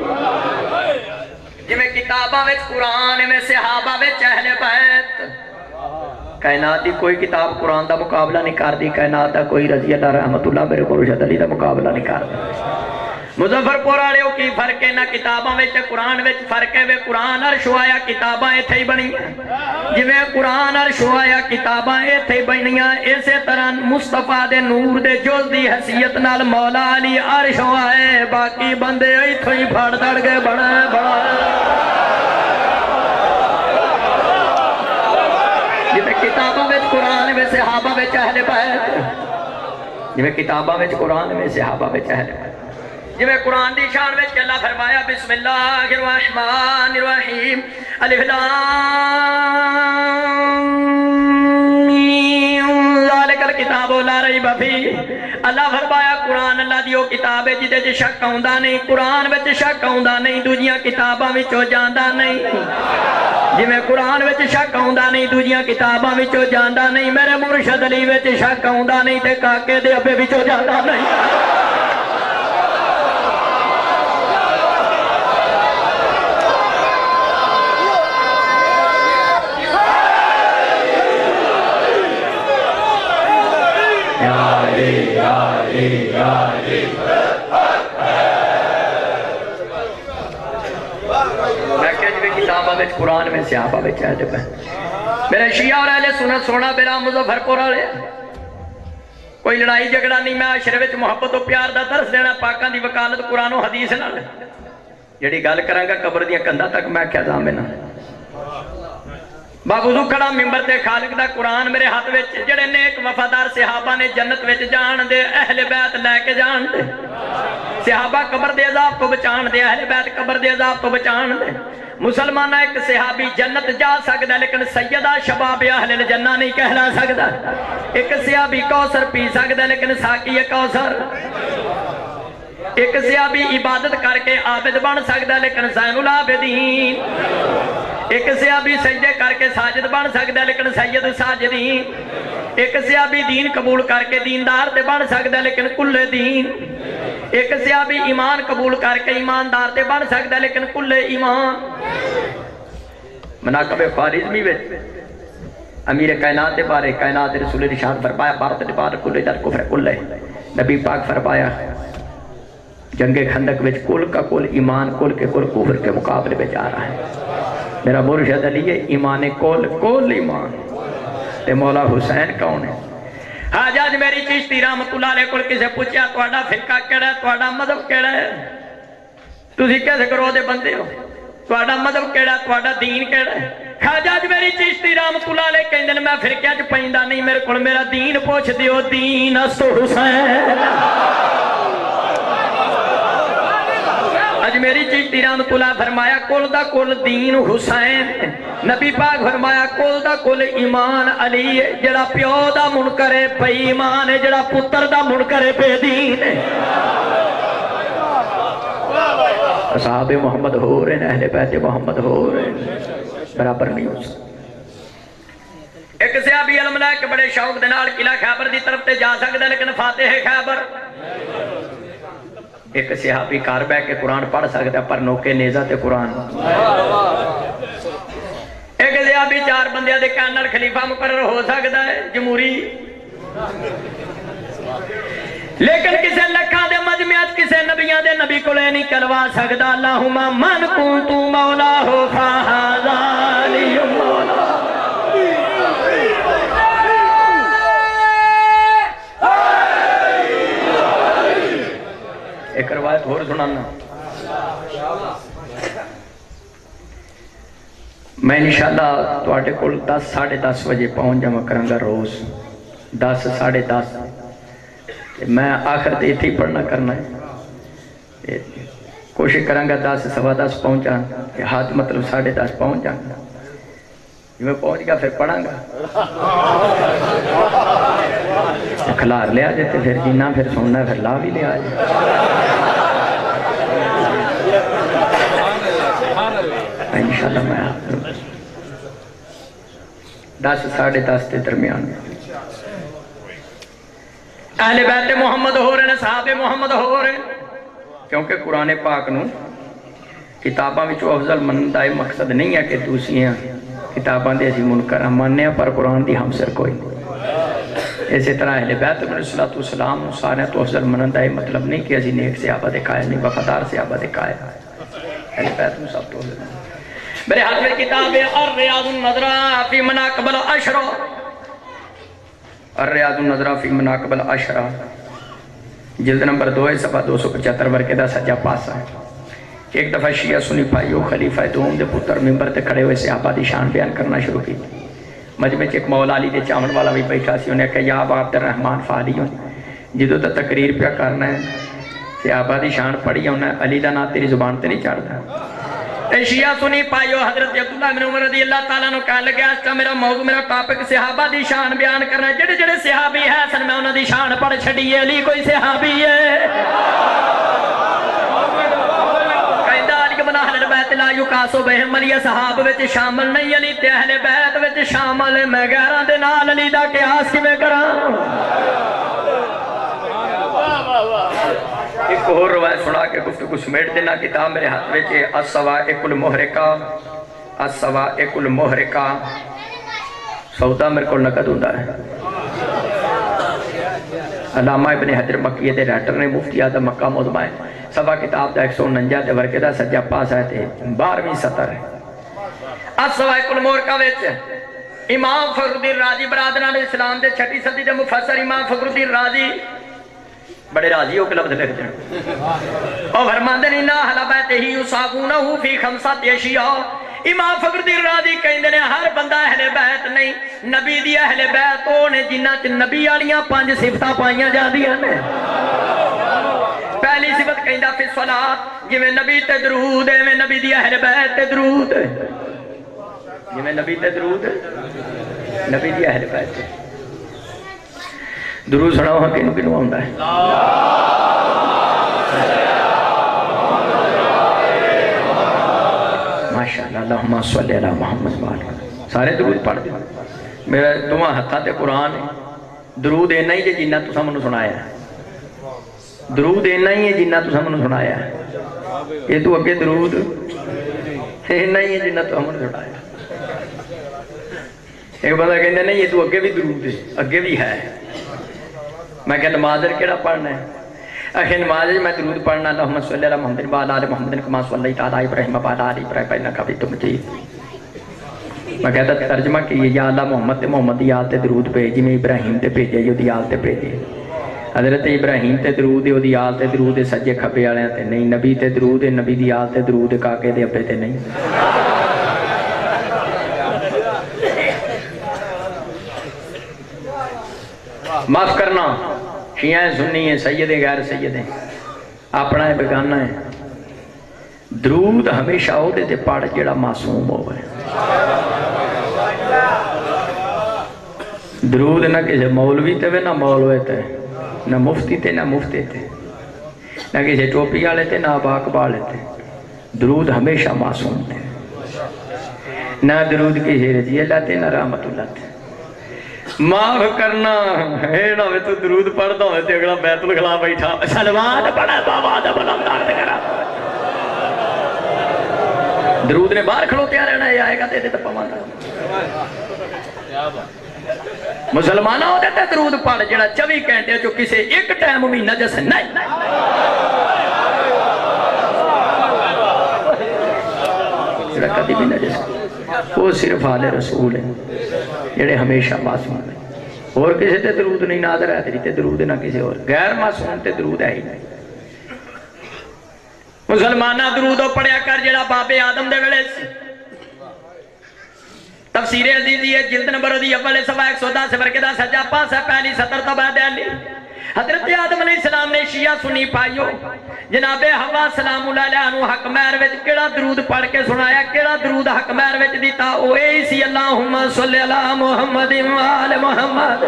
جی میں کتاباں وچ قرآن میں صحابہ وچ اہل بیت. کائنات دی کوئی کتاب قرآن دا مقابلہ نہیں کر دی. کائنات دا کوئی رضی اللہ رحمت اللہ میرے کو رشد علی دا مقابلہ نہیں کر دی. مظفر پورالے کی فرق ہے نہ کتاباں وچ قرآن وچ فرق ہے. قرآن عرش آیا کتاباں ایتھے ہی بنی جی میں قرآن عرش آیا کتاباں ایتھے ہی بنیاں. اسی طرح مصطفیٰ دے نور دے جز دی حیثیت نال مولا علی عرش آئے باقی بندے ایتھے ہی پھڑ دڑ گئے بڑا بڑا. جی میں کتاباں وچ قرآن وچ صحابہ وچ اہل بیت. جی میں کتاباں وچ قرآن وچ صحابہ وچ اہل بیت. جی میں قرآن دی شان وچ اللہ فرمایا بسم اللہ الرحمن الرحیم الف لام میم ذالک الکتاب لا ریب فیہ. اللہ فرمایا قرآن اللہ دیو کتاب ہے جدے چ شک آوندا نہیں. قرآن وچ شک آوندا نہیں دوجیاں کتاباں وچوں جاندا نہیں. جی میں قرآن وچ شک آوندا نہیں دوجیاں کتاباں وچوں جاندا نہیں. میرے مرشد علی وچ شک آوندا نہیں تے کاکے دے ابے وچوں جاندا نہیں. قرآن میں صحابہ میں چاہتے ہیں. میرے شیعہ اور اہل سنت سونا میرا مظفر پورالے کوئی لڑائی جھگڑا نہیں. میں عشرے وچ محبت و پیار دا درس دینا پاکاں دی وکالت قرآن و حدیث نال جڑی گل کراں گا قبر دیاں کندھاں تک میں کیا ضامن ہاں. باوضو کھڑا ممبر تے خالق دا قرآن میرے ہاتھ وچ جڑے نیک وفادار صحابہ نے جنت وچ جان دے اہل بیت لے کے جان دے. صحابہ قبر دے عذاب تو بچان دے اہل بیت قبر دے عذاب تو بچان دے. مسلمانہ ایک صحابی جنت جا سکتا لیکن سیدہ شباب اہل الجنہ نہیں کہلا سکتا. ایک صحابی کوثر پی سکتا لیکن ساقی کوثر. ایک صحابی عبادت کر کے عابد بن سکتا لیکن زین العابدین. ایک صحابی سجدے کر کے ساجد بن سکتا لیکن سید ساجدین. ایک صحابی دین قبول کر کے دیندار تے بن سکتا لیکن کل دین. ایک صحابی ایمان قبول کر کے ایماندار تے بن سکتا لیکن کل ایمان. مناقب خوارزمی وچ امیر کائنات دے بارے کائنات رسول ارشاد فرمایا بارت دے بارے کل در کفر کل ہے. نبی پاک فرمایا جنگ خندق وچ کل کا کل ایمان کل کے کل کفر کے مقابلے میں جا رہا ہے. میرا مرشد علی ہے ایمان کل ایمان. تے مولا حسین کون ہے؟ حاجاج میری چشتی رحمت اللہ علیہ کل کسے پوچھیا توڑا فرقہ کیڑا ہے توڑا مذہب کیڑا ہے تُسی کیسے کرو دے بندے ہو توڑا مذہب کیڑا ہے توڑا دین کیڑا ہے. حاجاج میری چشتی رحمت اللہ علیہ کہیں میں فرقہ چ پہندہ نہیں میرے کل میرا دین پوچھ دیو دین استو حسین. میری چشتی رحمت اللہ فرمایا کل دا کل دین حسین. نبی پاک فرمایا کل دا کل ایمان علی ہے. جڑا پیو دا منکر ہے بے ایمان ہے جڑا پتر دا منکر ہے بے دین ہے. اصحاب محمد ہو رہے ہیں اہل بیت محمد ہو رہے ہیں برابر نہیں ہو سکتا. ایک صحابی علم ہے کہ بڑے شوق دے نال قلعہ خیبر دی طرف تے جا سکتا لیکن فاتح خیبر. ایک صحابی کار بے کے قرآن پڑھ سکتا ہے پر نوکے نیزہ تے قرآن. ایک صحابی 4 بندیاں دے کانر خلیفہ مقرر ہو سکتا ہے جمہوری لیکن کسے لکھا دے مجمعات کسے نبیاں دے نبی کو لے نہیں کروا سکتا. اللہم من کنتو مولا ہو فہذا لی مولا. ایک روایت اور سنانا میں انشاءاللہ تواڈے کول 10 ساڑھے 10 بجے پہنچ جاواں کراں روز 10 ساڑھے 10 میں آخر تے اتھی پڑھنا کرنا ہے. کوشش کراں گا 10 سوا 10 پہنچاں ہاتھ مطلب 10:30 پہنچ جاں گا. میں پہنچ گا پھر پڑھاں گا کھلار لے آ جاتے پھر جینا پھر سننا پھر لا بھی لے آ جاتے. انشاءاللہ میں 10 ساڑھے 10 کے درمیان اہل بیت محمد ہو رہے ہیں صحاب محمد ہو رہے ہیں کیونکہ قرآن پاک نو کتاباں وچوں افضل منندہ مقصد نہیں ہے کہ دوسریاں کتاباں دے اسی منکر ماننے پر قرآن دی ہم سر کوئی نہیں. اسی طرح اہل بیت علیہ السلام سارے تو افضل منندہ مطلب نہیں کہ اسی نیک صحابہ دے قائل نہیں وفادار صحابہ دے قائل. اہل بیت میں سب تو افضل میرے ہاتھ میں کتاب ہے الریاض النظرہ فی مناقب العشرہ. الریاض النظرہ فی مناقب العشرہ جلد نمبر 2 صفحہ 275 ورکے دا سجا پاسا ہے. ایک دفعہ شیعہ سنی پائیو خلیفہ دوم دے پتر ممبر تے کھڑے ہوئے صحابہ دی شان بیان کرنا شروع کی. مجمع چ ایک مولا علی دے چاون والا بھی بیٹھا سی انہیں کہا یا ابا عبد الرحمن فالیون جدو تا تقریر پہ کرنا ہے صحابہ دی شان پڑھی انہیں علی دا نا تیری زبان تے نہیں چڑھتا. شیعہ سنی پائیو حضرت عبداللہ بن عمر رضی اللہ تعالیٰ نے کہا لگیا اس کا میرا موضوع میرا ٹاپک صحابہ دی شان بیان کرنا ہے. جڑے جڑے صحابی ہے سن میں انہوں دی شان پڑھ چھڑی ہے علی کوئی صحابی ہے کہندہ علی بن اہل بیت لا یقاسو بہم علی صحاب وچ شامل نہیں علی تے اہل بیت وچ شامل ہے. میں غیراں دے نال علی دا قیاس کیویں کراں. ایک اور روایت سنا کے گفتگو سمیٹ دینا کتاب میرے ہاتھ میں چھے السوائق المحرکہ السوائق المحرکہ سودا میرے کو نقد ہوندہ ہے. علامہ ابن حجر مکیہ دے رائٹر نے مفتی آدم مکہ مدمائے سوا کتاب دا 149 دے ورکے دا سجا پاس آئے تھے 12ویں سطر ہے. السوائق المحرکہ ویچ امام فخر الدین رازی برادران اسلام دے 6 صدی دے مفسر امام فخر الدین رازی بڑے راضی ہو کے لفظ لکھتے ہیں اور فرماندے نہیں نا اہل بیت ہی یصابونہو فی 5 اشیاء. امام فخر الدین رازی کہندے نے ہر بندہ اہل بیت نہیں نبی دی اہل بیت اونے جنہ چ نبی والیاں 5 صفتاں پائیاں جاندیاں نے. پہلی صفت کہندا فی الصلاۃ جویں نبی تے درود ہے میں نبی دی اہل بیت تے درود ہے جویں نبی تے درود ہے نبی دی اہل بیت تے درود سناؤ ہاں کنو کنو آؤندہ ہے. ماشاءاللہ اللہم صلی اللہ محمد وآلہ سارے درود پڑھ دیں. میرا دعا ہتھا تے قرآن درود اینا ہی جنہ تو سامنو سنایا ہے. درود اینا ہی ہے جنہ تو سامنو سنایا ہے. یہ تو اگے درود اینا ہی ہے جنہ تو سامنو سنایا ہے. ایک بندہ کہتا نہیں یہ تو اگے بھی درود ہے، اگے بھی ہے. میں کہ نماز کیڑا پڑھنا ہے؟ آخر نماز میں درود پڑھنا اللہم صلی علی محمد وعلی آل محمد کما صلیت علی ابراہیم وعلی آل ابراہیم انک حمید مجید. میں کہتا ترجمہ کیے یا اللہ محمد تے محمد دی آل تے درود بھیج جویں ابراہیم تے بھیجے جو دی آل تے بھیجے. حضرت ابراہیم تے درود ہے، دی آل تے درود ہے سجے کھبے والے تے نہیں. نبی تے درود ہے، نبی دی آل تے درود ہے کاکے دے ابے تے نہیں. معاف کرنا شیعہ سنی ہیں، سید غیر سید ہیں، اپنا ہے بیگانہ ہے. درود ہمیشہ ہو دے پڑھ جڑا معصوم ہوئے. درود نہ کسی مولوی تے نہ مولوی تے، نہ مفتی تے نہ مفتی تے، نہ کسی ٹوپی والے تے نہ باک والے تے. درود ہمیشہ معصوم تے. نہ درود کسی رضی اللہ تے نہ رحمت اللہ تے. معاف کرنا ہے نہ میں تو درود پڑھتا ہوں تے اگلا بیت الخلا بیٹھا سلوات پڑھا بابا دا بلندار تے کرا. درود نے باہر کھڑو تیار رہنا ہے آئے گا تے پاواں گا. مسلمانہ ہوتے تے درود پڑھ جڑا 24 گھنٹے جو کسے ایک ٹائم بھی نجس نہیں. جڑا کدی بھی نجس وہ صرف آل رسول ہے جڑے ہمیشہ معصوم ہیں. اور کسی تے درود نہیں نادر ہے تیری تے درود نہ کسی اور. غیر معصوم تے درود ہے ہی نہیں. مسلمانہ درود پڑھیا کر جڑا باب آدم دے ویلے تفسیر عزیزی ہے جلد نمبر دی اول صفحہ 110 سے برکے دا سجا پاس ہے پہلی سطر تباد علی. حضرت آدم علیہ السلام نے شیعہ سنی پائیو جناب حوا سلام اللہ علیہ عنہ حق مہر وچ کیڑا درود پڑھ کے سنایا، کیڑا درود حق مہر وچ دیتا او اے سی اللہم صلی علی محمد وآل محمد.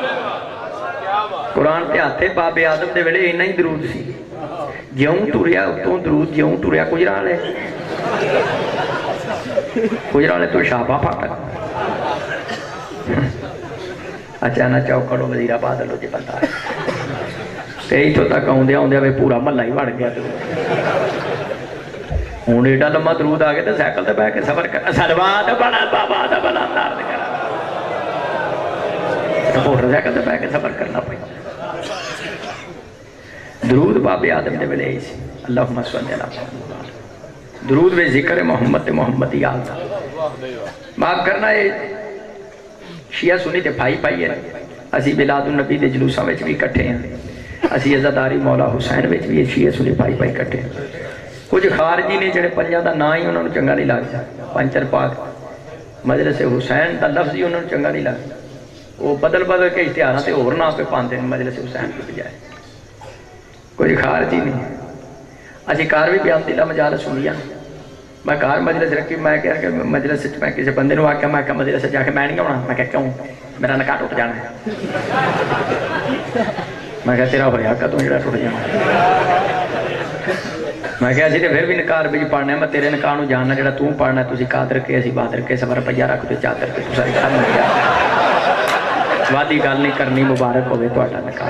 قرآن تے ہاتھے باب آدم دے ویلے انہی درود سی. جیوں ٹریا اتوں درود جیوں ٹریا کجرا لے کجرا لے تو شابہ پھاٹا. اچانک چوکڑو وزیر آباد لو جی بندہ ہے کئی تو تک آؤندے آؤندے میں پورا محلہ ہی وڑ گیا. ہوں ایڈا لمبا درود آ گیا تو سائیکل تے بہ کے سفر کر سلوات بڑا بابا دا بلندار کرا موٹر سائیکل تے بہ کے سفر کرنا پڑا. درود باب آدم دے ویلے سی اللہم صلی علی محمد. درود میں ذکر محمد محمد یاد تھا. معاف کرنا ہے شیعہ سنی تے بھائی پائی ہے. اسی بلاد النبی دے جلوساں وچ بھی کٹھے ہیں. اسی عزاداری مولا حسین وچ بھی شیعہ سنی بھائی پائی کٹھے ہیں. کچھ خارجی نے جڑے پنجاں دا نا ہی انہوں نے چنگا نہیں لگتا. پنچر پاک مجلس حسین دا لفظ ہی انہوں نے چنگا نہیں لگتا. وہ بدل بدل کے اشتہاراں تے اور نام پہ پاندے ہیں مجلس حسین کے بجائے. کوئی خارجی نہیں. اسی کار بھی بیان دلہ مجالس سنیا. میں کار مجلس رکھی میں کہا کہ مجلس میں کسی بندے نو آکھا میں کہا مجلس جا کے میں نہیں ہونا. میں کہا کیوں؟ میرا نکاح ٹوٹ جانا ہے. میں کہا تیرا ہویا کہ تو جڑا ٹوٹ جانا. میں کہا اسی تے پھر بھی نکاح بھی پڑھنا ہے. میں تیرے نکاح نو جاننا جڑا تو پڑھنا ہے. تسی قادر کے اسی بادر کے سفر پجا رکھ تے چادر کے تو ساری گھر میں گیا. وادی گل نہیں کرنی مبارک ہوئے تو آٹا نکاح.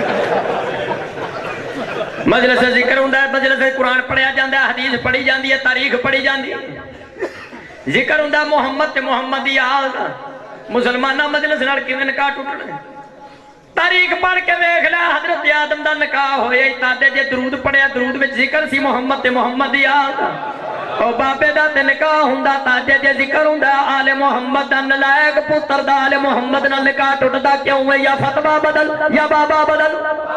مجلس ذکر ہوندہ ہے، مجلس قرآن پڑھیا جاندہ ہے، حدیث پڑھی جاندی ہے، تاریخ پڑھی جاندی ہے. ذکر ہوندہ محمد تے محمدی آل دا. مسلمانہ مجلس لڑکی میں نکاح ٹوٹنا ہے. تاریخ پڑھ کے ویکھ لیا حضرت آدم دا نکاح ہویا ہی تادے جے درود پڑھیا درود میں ذکر سی محمد تے محمدی آل دا. او بابے دا تے نکاح ہوندہ تادے جے ذکر ہوندہ آل محمد دا نلائق پتر دا آل محمد نا نکاح ٹوٹدا کیوں ہے؟ یا فتوہ بدل یا بابا بدل.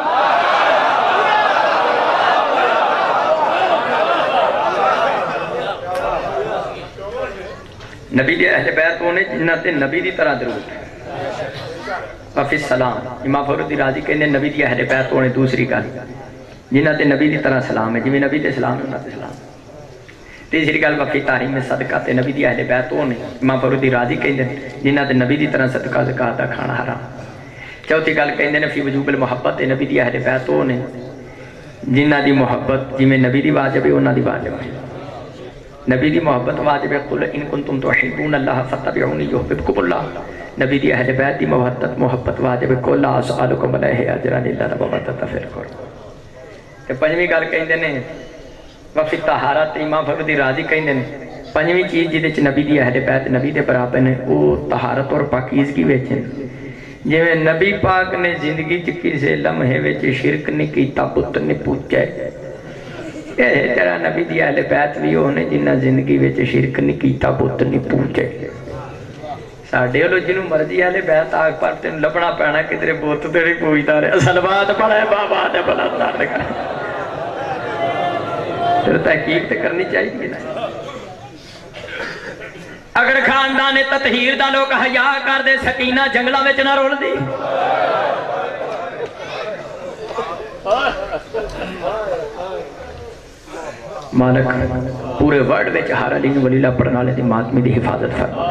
نبی دے اہل بیت ہونے جنہ تے نبی دی طرح درود وفی السلام. امام فخرالدین رازی کہنے نبی دی اہل بیت ہونے دوسری گل جنہ تے نبی دی طرح سلام ہے. جی نبی تے سلام ہے انہاں تے سلام. تیسری گل وفی تحریم صدقہ تے نبی دی اہل بیت ہونے امام فخرالدین رازی کہنے جنہ تے نبی دی طرح صدقہ زکاة دا کھانا حرام. چوتھی گل کہنے نے فی وجوب المحبت تے نبی دی اہل بیت ہونے جنہ دی محبت جی میں نبی دی واجب ہے انہاں دی واجب ہے. نبی دی محبت واجب ہے قل ان کنتم تحبون اللہ فاتبعونی یحببکم اللہ. نبی دی اہل بیت دی محبت واجب ہے قل لا اسألکم علیہ اجرا الا المودۃ فی القربى. تے پنجویں گل کہندے نے وفی طہارت امام فخرالدین رازی کہندے نے پنجویں چیز جہد نبی دی اہل بیت نبی دے برابر نے وہ طہارت اور پاکیزگی وچ جی میں نبی پاک نے زندگی کسی لمحے وچ شرک نہیں کیتا پت نہیں پوچھے یہ تیرا نبی دی اہل بیت بھی ہونے جنہ زندگی وچ شرک نہیں کیتا پت نہیں پوچھے ساڑھے لو جنہوں مرضی اہل بیت آگ پر تین لبنا پینا کدھرے بوت تیری پوچھتا رہے سلوات پڑھا ہے بابا دے بلا دار لگا تو تحقیق تے کرنی چاہیے نا اگر خاندان تطہیر دا لوگ حیا کر دے سکینہ جنگلہ وچ نہ رول دی مالک پورے ورڈ وچ ہر علی ولی اللہ پڑھنا لے دی ماتمی دی حفاظت فرما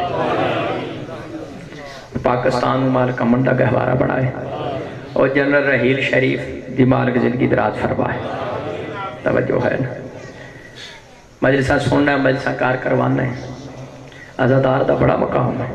پاکستان مالک امن دا گہوارہ بڑھائے اور جنرل رحیل شریف دی مالک زندگی دراز فرمائے توجہ ہے نا مجلسہ سننا ہے مجلسہ کار کروانا ہے عزادار دا بڑا مقام ہے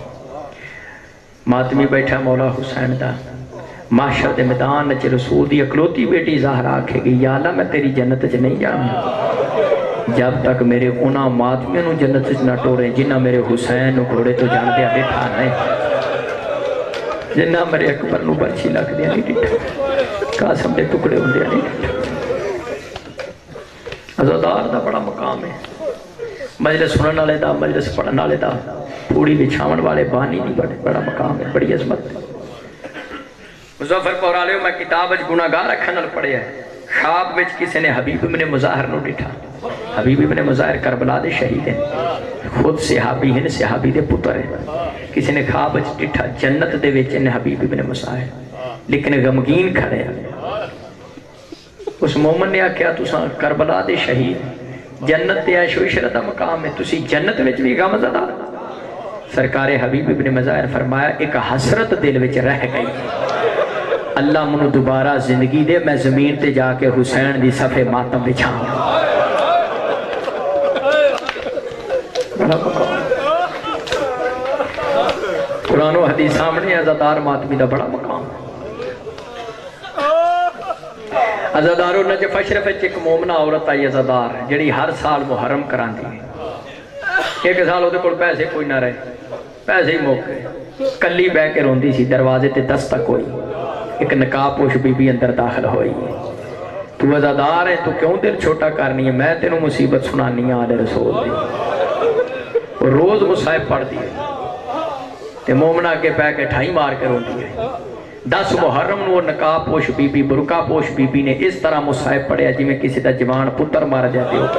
ماتمی بیٹھا مولا حسین دا معاشر دے میدان نچے رسول دی اکلوتی بیٹی ظاہر آکھے گی یا اللہ میں تیری جنت چ نہیں جانا جب تک میرے انہاں ماتمیوں نو جنت چ نہ ٹورے جنہ میرے حسین نو گھوڑے تو جان دیا بیٹھا نہیں جنہ میرے اکبر نو برچی لگ دیا نہیں ڈٹھا قاسم دے ٹکڑے ہوں دیا نہیں ڈٹھا عزادار دا بڑا مقام ہے مجلس سنن والے دا مجلس پڑھن والے دا پوڑی بچھاون والے بانی نہیں بڑا مقام ہے بڑی عظمت مظفر پورالیو میں کتاب وچ گناہگار اکھاں نال پڑھیا ہے خواب وچ کسی نے حبیب ابن مظاہر نو ڈٹھا حبیب ابن مظاہر کربلا دے شہید ہیں خود صحابی ہیں صحابی دے پتر ہیں کسی نے خواب وچ ڈٹھا جنت دے وچ نے حبیب ابن مظاہر لیکن غمگین کھڑے اس مومن نے آکھیا تساں کربلا دے شہید جنت تے عیش و عشرت دا مقام ہے تسی جنت وچ بھی غم زدہ سرکار حبیب ابن مظاہر فرمایا ایک حسرت دل وچ رہ گئی اللہ منو دوبارہ زندگی دے میں زمین تے جا کے حسین دی صفحے ماتم بچھاؤں قرآن و حدیث سامنے عزادار ماتمی دا بڑا مقام عزادارو نجف اشرف ایک مومنہ عورت آئی عزادار جڑی ہر سال محرم کران دی ایک سال ہوتے کوئی پیسے کوئی نہ رہے پیسے ہی موقع کلی بے کے روندی سی دروازے تے دستک ہوئی ایک نقاب پوش بی بی اندر داخل ہوئی تو عزادار ہے تو کیوں دل چھوٹا کرنی ہے میں تینوں مصیبت سنانی آلے رسول دی روز مصائب پڑھ دی تے مومنہ کے پہ کے ٹھائی مار کے روندی ہے 10 محرم نو نقاب پوش بی بی برکا پوش بی بی نے اس طرح مصائب پڑھیا جی میں کسی دا جوان پتر مار جاتے ہو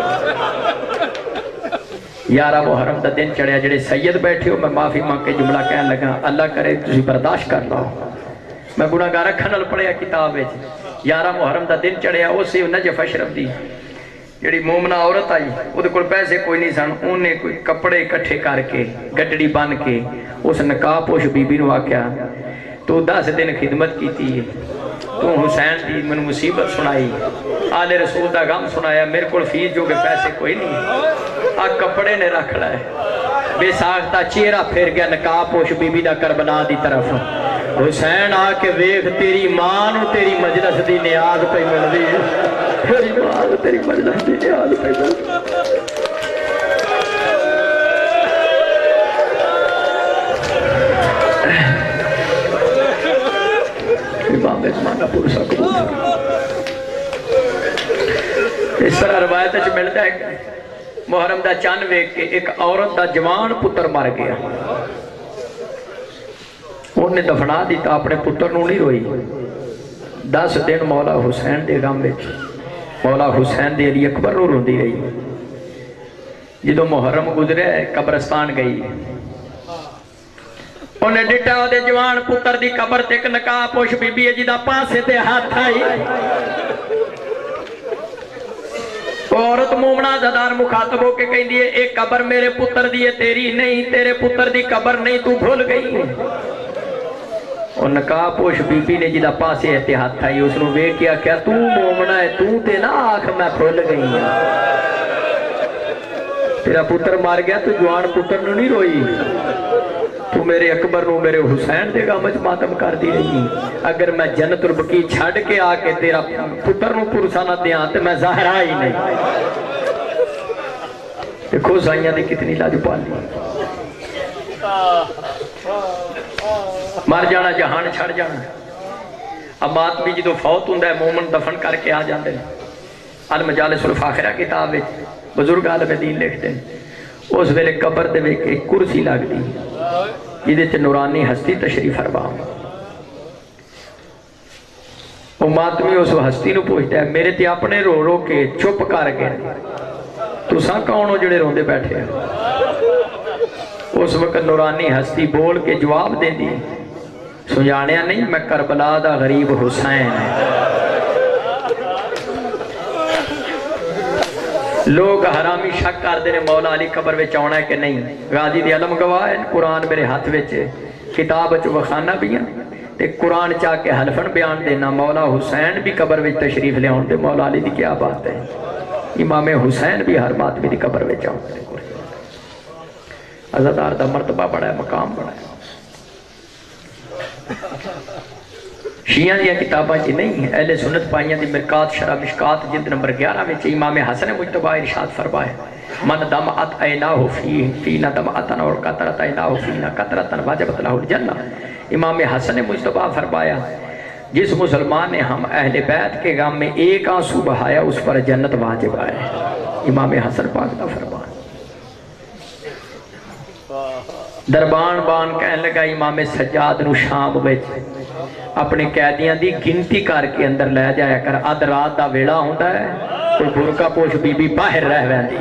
11 محرم دا دن چڑھیا جڑے سید بیٹھے ہو میں معافی مانگ کے جملہ کہنے لگا اللہ کرے تسی برداشت کر لاؤ میں گناہگار کھنل پڑھیا کتاب ہے 11 محرم دا دن چڑھیا اسی نجف اشرف دی جڑی مومنہ عورت آئی وہ دے کل پیسے کوئی نہیں سن انہیں کوئی کپڑے اکٹھے کر کے گٹڑی بن کے اس نقاب پوش بی بی نو آکیا تو 10 دن خدمت کی تھی تو حسین دی من مصیبت سنائی آل رسول دا غم سنایا میرے کو فیس جو کہ پیسے کوئی نہیں آگ کپڑے نے رکھ لائے بے ساختہ چہرہ پھر گیا نقاب پوش بی بی دا کربلا دی طرف حسین آ کے ویخ تیری ماں نو تیری مجلس دی نیاز پہ مل دی تیری ماں نو تیری مجلس دی نیاز پہ مل دی امام ازمانہ پورسا قبول اس طرح روایت اچھ ملتا ہے کہ محرم دا چاند ویک کے ایک عورت دا جوان پتر مر گیا انہیں دفنا دیتا اپنے پتر نو نہیں روئی 10 دن مولا حسین دے غم وچ مولا حسین دے علی اکبر نو روندی رہی جدو محرم گزرے قبرستان گئی انہیں ڈٹا دے جوان پتر دی قبر تے ایک نقاب پوش بی بی جدا پاسے تے ہاتھ آئی عورت مومنہ زدار مخاطب ہو کے کہیں دیئے ایک قبر میرے پتر دیئے تیری نہیں تیرے پتر دی قبر نہیں تو بھول گئی اور نقاب پوش بی بی نے جدا پاسے تے ہاتھ آئی اس نے وے کیا کیا تو مومنہ ہے تو تے نا آنکھ میں بھول گئی تیرا پتر مار گیا تو جوان پتر نو نہیں روئی تو میرے اکبر نو میرے حسین دے گا مجھ ماتم کر دی رہی اگر میں جنت البقی چھڑ کے آکے تیرا پتر نو پرسانہ دیاں تو میں ظاہر آئی نہیں دیکھو سائیاں دی کتنی لاجپالی، مر جانا جہان چھڑ جانا۔ اب ماتمی جدو فوت ہوندا ہے مومن دفن کر کے آ جاندے ہیں۔ المجالس الفاخرہ کتاب بزرگ عالم دین لکھتے ہیں اس ویلے قبر دے وچ ایک کرسی لگدی جدے تے نورانی ہستی تشریف فرما۔ وہ ماتمی اس ہستی نو پوچھتا ہے میرے تے اپنے رو رو کے چپ کر گئے، تساں کون ہو جڑے روندے بیٹھے ہیں؟ اس وقت نورانی ہستی بول کے جواب دے دی، سنجانیا نہیں میں کربلا دا غریب حسین ہے۔ لوگ حرامی شک کر دینے مولا علی قبر وچ آنا ہے کہ نہیں، غازی دی علم گواہ ہے، قرآن میرے ہاتھ وچ کتاب وچ وخانا بھی ہیں تے قرآن چاہ کے حلفن بیان دینا مولا حسین بھی قبر وچ تشریف لے آن دے، مولا علی دی کیا بات ہے؟ امام حسین بھی ہر بات بھی دی قبر وچ آن دے۔ عزادار دا مرتبہ بڑا ہے، مقام بڑا ہے۔ شیعہ دیا کتاباں جی نہیں ہیں، اہل سنت پائیاں دی مرکات شرح مشکات جلد نمبر 11 میں امام حسن مجتبہ ارشاد فرمائے من دم ات ایناہ فینا دم اتن اور قطرت ایناہ فینا قطرتن واجبت لہ الجنہ۔ امام حسن مجتبہ فرمایا جس مسلمان نے ہم اہل بیت کے غم میں ایک آنسو بہایا اس پر جنت واجب آئے۔ امام حسن پاک دا فرمان۔ دربان بان کہنے لگا امام سجاد نو شام بچ اپنے قیدیاں دی گنتی کر کے اندر لے جایا کر، اد رات دا ویڑا ہوتا ہے کوئی برکا پوش بی بی باہر رہ ویندی،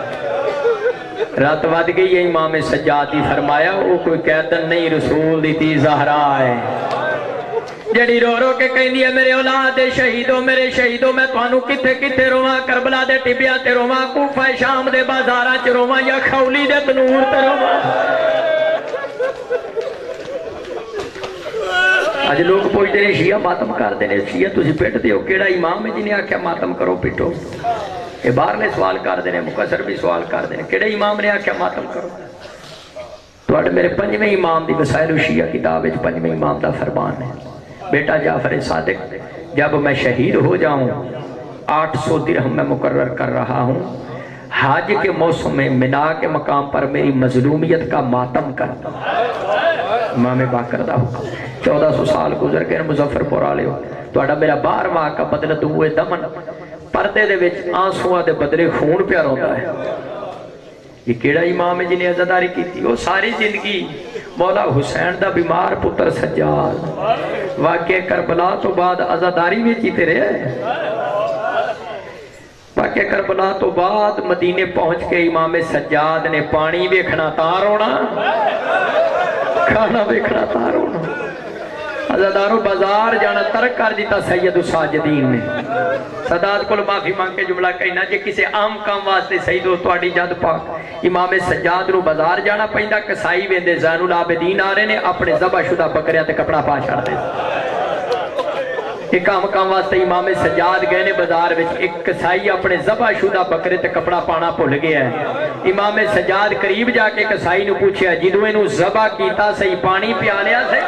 رات ود گئی ہے امام سجاد دی فرمایا وہ کوئی قیدن نہیں رسول دی تی زہرا ہے جڑی رو رو کے کہیں دیا میرے اولاد دے شہیدوں میرے شہیدوں میں توانو کتے کتے رواں کربلا دے ٹبیا تے رواں کوفہ شام دے بازارہ چ رواں یا خولی دے تنور تے رواں۔ آج لوگ پوچھتے ہیں شیعہ ماتم کر دینے، شیعہ تجھے پیٹ دے ہو کیڑا امام ہے جنہیں آکھیا ماتم کرو پیٹو؟ یہ باہر نے سوال کر دینے، مقصر بھی سوال کر دینے، کیڑا امام نے آکھیا ماتم کرو؟ تو آج میرے پنجویں امام دی وسائل شیعہ کتاب ہے پنجویں امام دا فرمان ہے بیٹا جعفر صادق جب میں شہید ہو جاؤں 800 درہم میں مقرر کر رہا ہوں، حاج کے موسم میں منا کے مقام پر میری مظلومیت کا ماتم کر۔ امام باقر دا حکم 1400 سال گزر گئے مظفر پور آلے ہو تو اڑا میرا بار ماہ کا بدلت ہوئے دمن پردے دے وچ آنسوہ دے بدلے خون پیار ہوتا ہے۔ یہ کیڑا امام ہے جنہیں عزاداری کی تھی؟ وہ ساری زندگی مولا حسین دا بیمار پتر سجاد واقع کربلا تو بعد عزاداری میں جیتے رہے، واقع کربلا تو بعد مدینے پہنچ کے امام سجاد نے پانی بیکھنا تار ہونا، کھانا بیکھنا تار ہونا، عزاداروں بازار جانا ترک کر دیتا سید الساجدین نے۔ صداد کو معافی مانگ کے جملہ کہنا جے کسے عام کام واسطے سیدو توڑی جد پاک امام سجاد رو بازار جانا پہندہ کسائی ویندے زین العابدین آ رہے نے اپنے ذبح شدہ بکریاں تے کپڑا پا چھڑ دے۔ ایک عام کام واسطے امام سجاد گئے نے بازار وچ، ایک کسائی اپنے ذبح شدہ بکرے تے کپڑا پانا بھول گیا ہے۔ امام سجاد قریب جا کے کسائی نو پوچھیا جدو انہوں ذبح کیتا صحیح پانی پیا لیا سے؟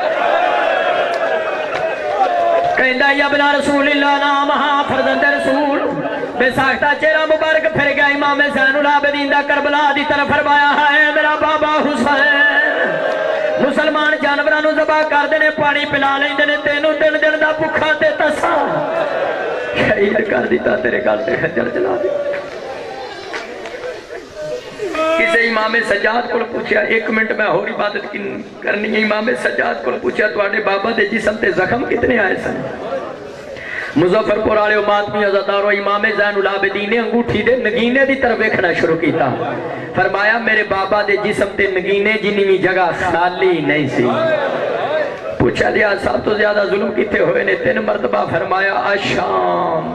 کہندہ یا بنا رسول اللہ نام ہاں فرزند رسول بے ساختہ چہرہ مبارک پھر گیا امام زین العابدین دا کربلا دی طرف فرمایا ہے میرا بابا حسین مسلمان جانورانو ذبح کر دینے پانی پلا لیں دینے تینوں دن دن دا بکھا تے تسا شہید کر دیتا تیرے گل تے خنجر چلا دی۔ کسے امام سجاد کو پوچھیا ایک منٹ میں اور عبادت کرنی ہے، امام سجاد کو پوچھیا تو آنے بابا دے جسم تے زخم کتنے آئے سن؟ مظفر پور آلے و ماتمی عزادارو امام زین العابدین نے انگوٹھی دے نگینے دی طرف ایکھنا شروع کیتا، فرمایا میرے بابا دے جسم تے نگینے جنہی جگہ خالی نہیں سی۔ پوچھا دیا صاحب تو زیادہ ظلم کیتے ہوئے نے 3 مرتبہ فرمایا آشام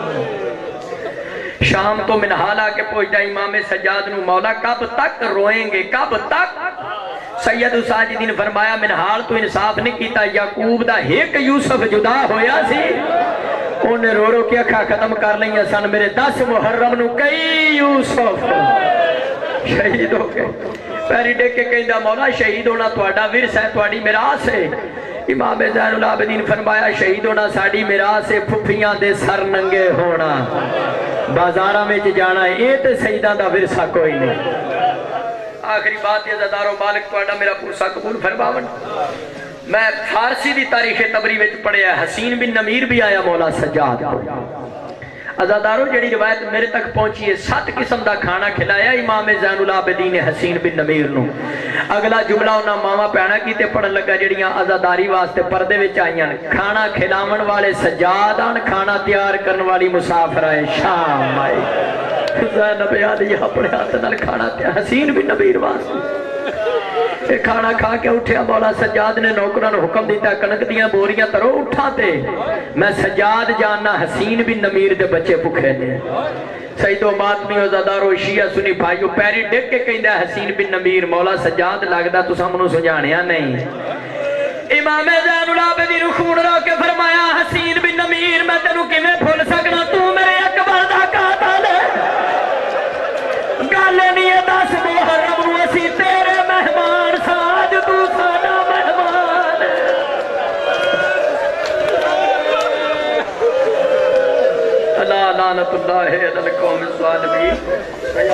شام تو منحال آکے پوچھتا امام سجاد نو مولا کب تک روئیں گے کب تک؟ سید الساجدین فرمایا منحال تو انصاف نہیں کیتا، یعقوب دا ایک یوسف جدا ہویا سی انہیں رو رو کی اکھا ختم کر لیں سن میرے 10 محرم نو کئی یوسف شہید ہو گئے۔ پیری ڈیک کے کہندہ مولا شہید ہونا توڑا ورث ہے توڑی میراث ہے۔ امام زین العابدین فرمایا شہید ہونا ساڑی میراث ہے پھپھیاں دے سر ننگے ہونا۔ بازارہ میں جانا ہے یہ تے سیدہ دا ورثہ کوئی نہیں آخری بات یہ عزادارو مالک توڑا میرا پورسا قبول فرماون میں فارسی دی تاریخ تبری وچ پڑھے ہے حسین بن نمیر بھی آیا مولا سجاد عزادارو جڑی روایت میرے تک پہنچی ہے 7 قسم دا کھانا کھلایا امام زین العابدین حسین بن نمیر نو اگلا جملہ انہاں ماما پیانا کیتے پڑھن لگا جڑیاں عزاداری واسطے پردے وچ آئیاں کھانا کھلاون والے سجاد آن کھانا تیار کرن والی مسافر آئے شام آئے حسین نبی علی اپنے ہاتھ نال کھانا تیار حسین بن نمیر واسطے کھانا کھا کے اٹھیا مولا سجاد نے نوکران حکم دیتا کنک دیاں بوریاں ترو اٹھاتے میں سجاد جاننا حسین بن نمیر دے بچے پکھے نے سید و ماتمی و زدارو شیعہ سنی بھائیو پیری ڈک کے کہیں دا حسین بن نمیر مولا سجاد لگدا تو سامنو سجانیا نہیں امام زین العابدین خون رو کے فرمایا حسین بن نمیر میں تینوں کمیں بھول سکنا تو میرے اکبر دا قاتل گالے نہیں ہے 10 محرم نو اسی تیرے مہمان ساج تو سانا مہمان اللہ لعنت اللہ علی القوم الظالمین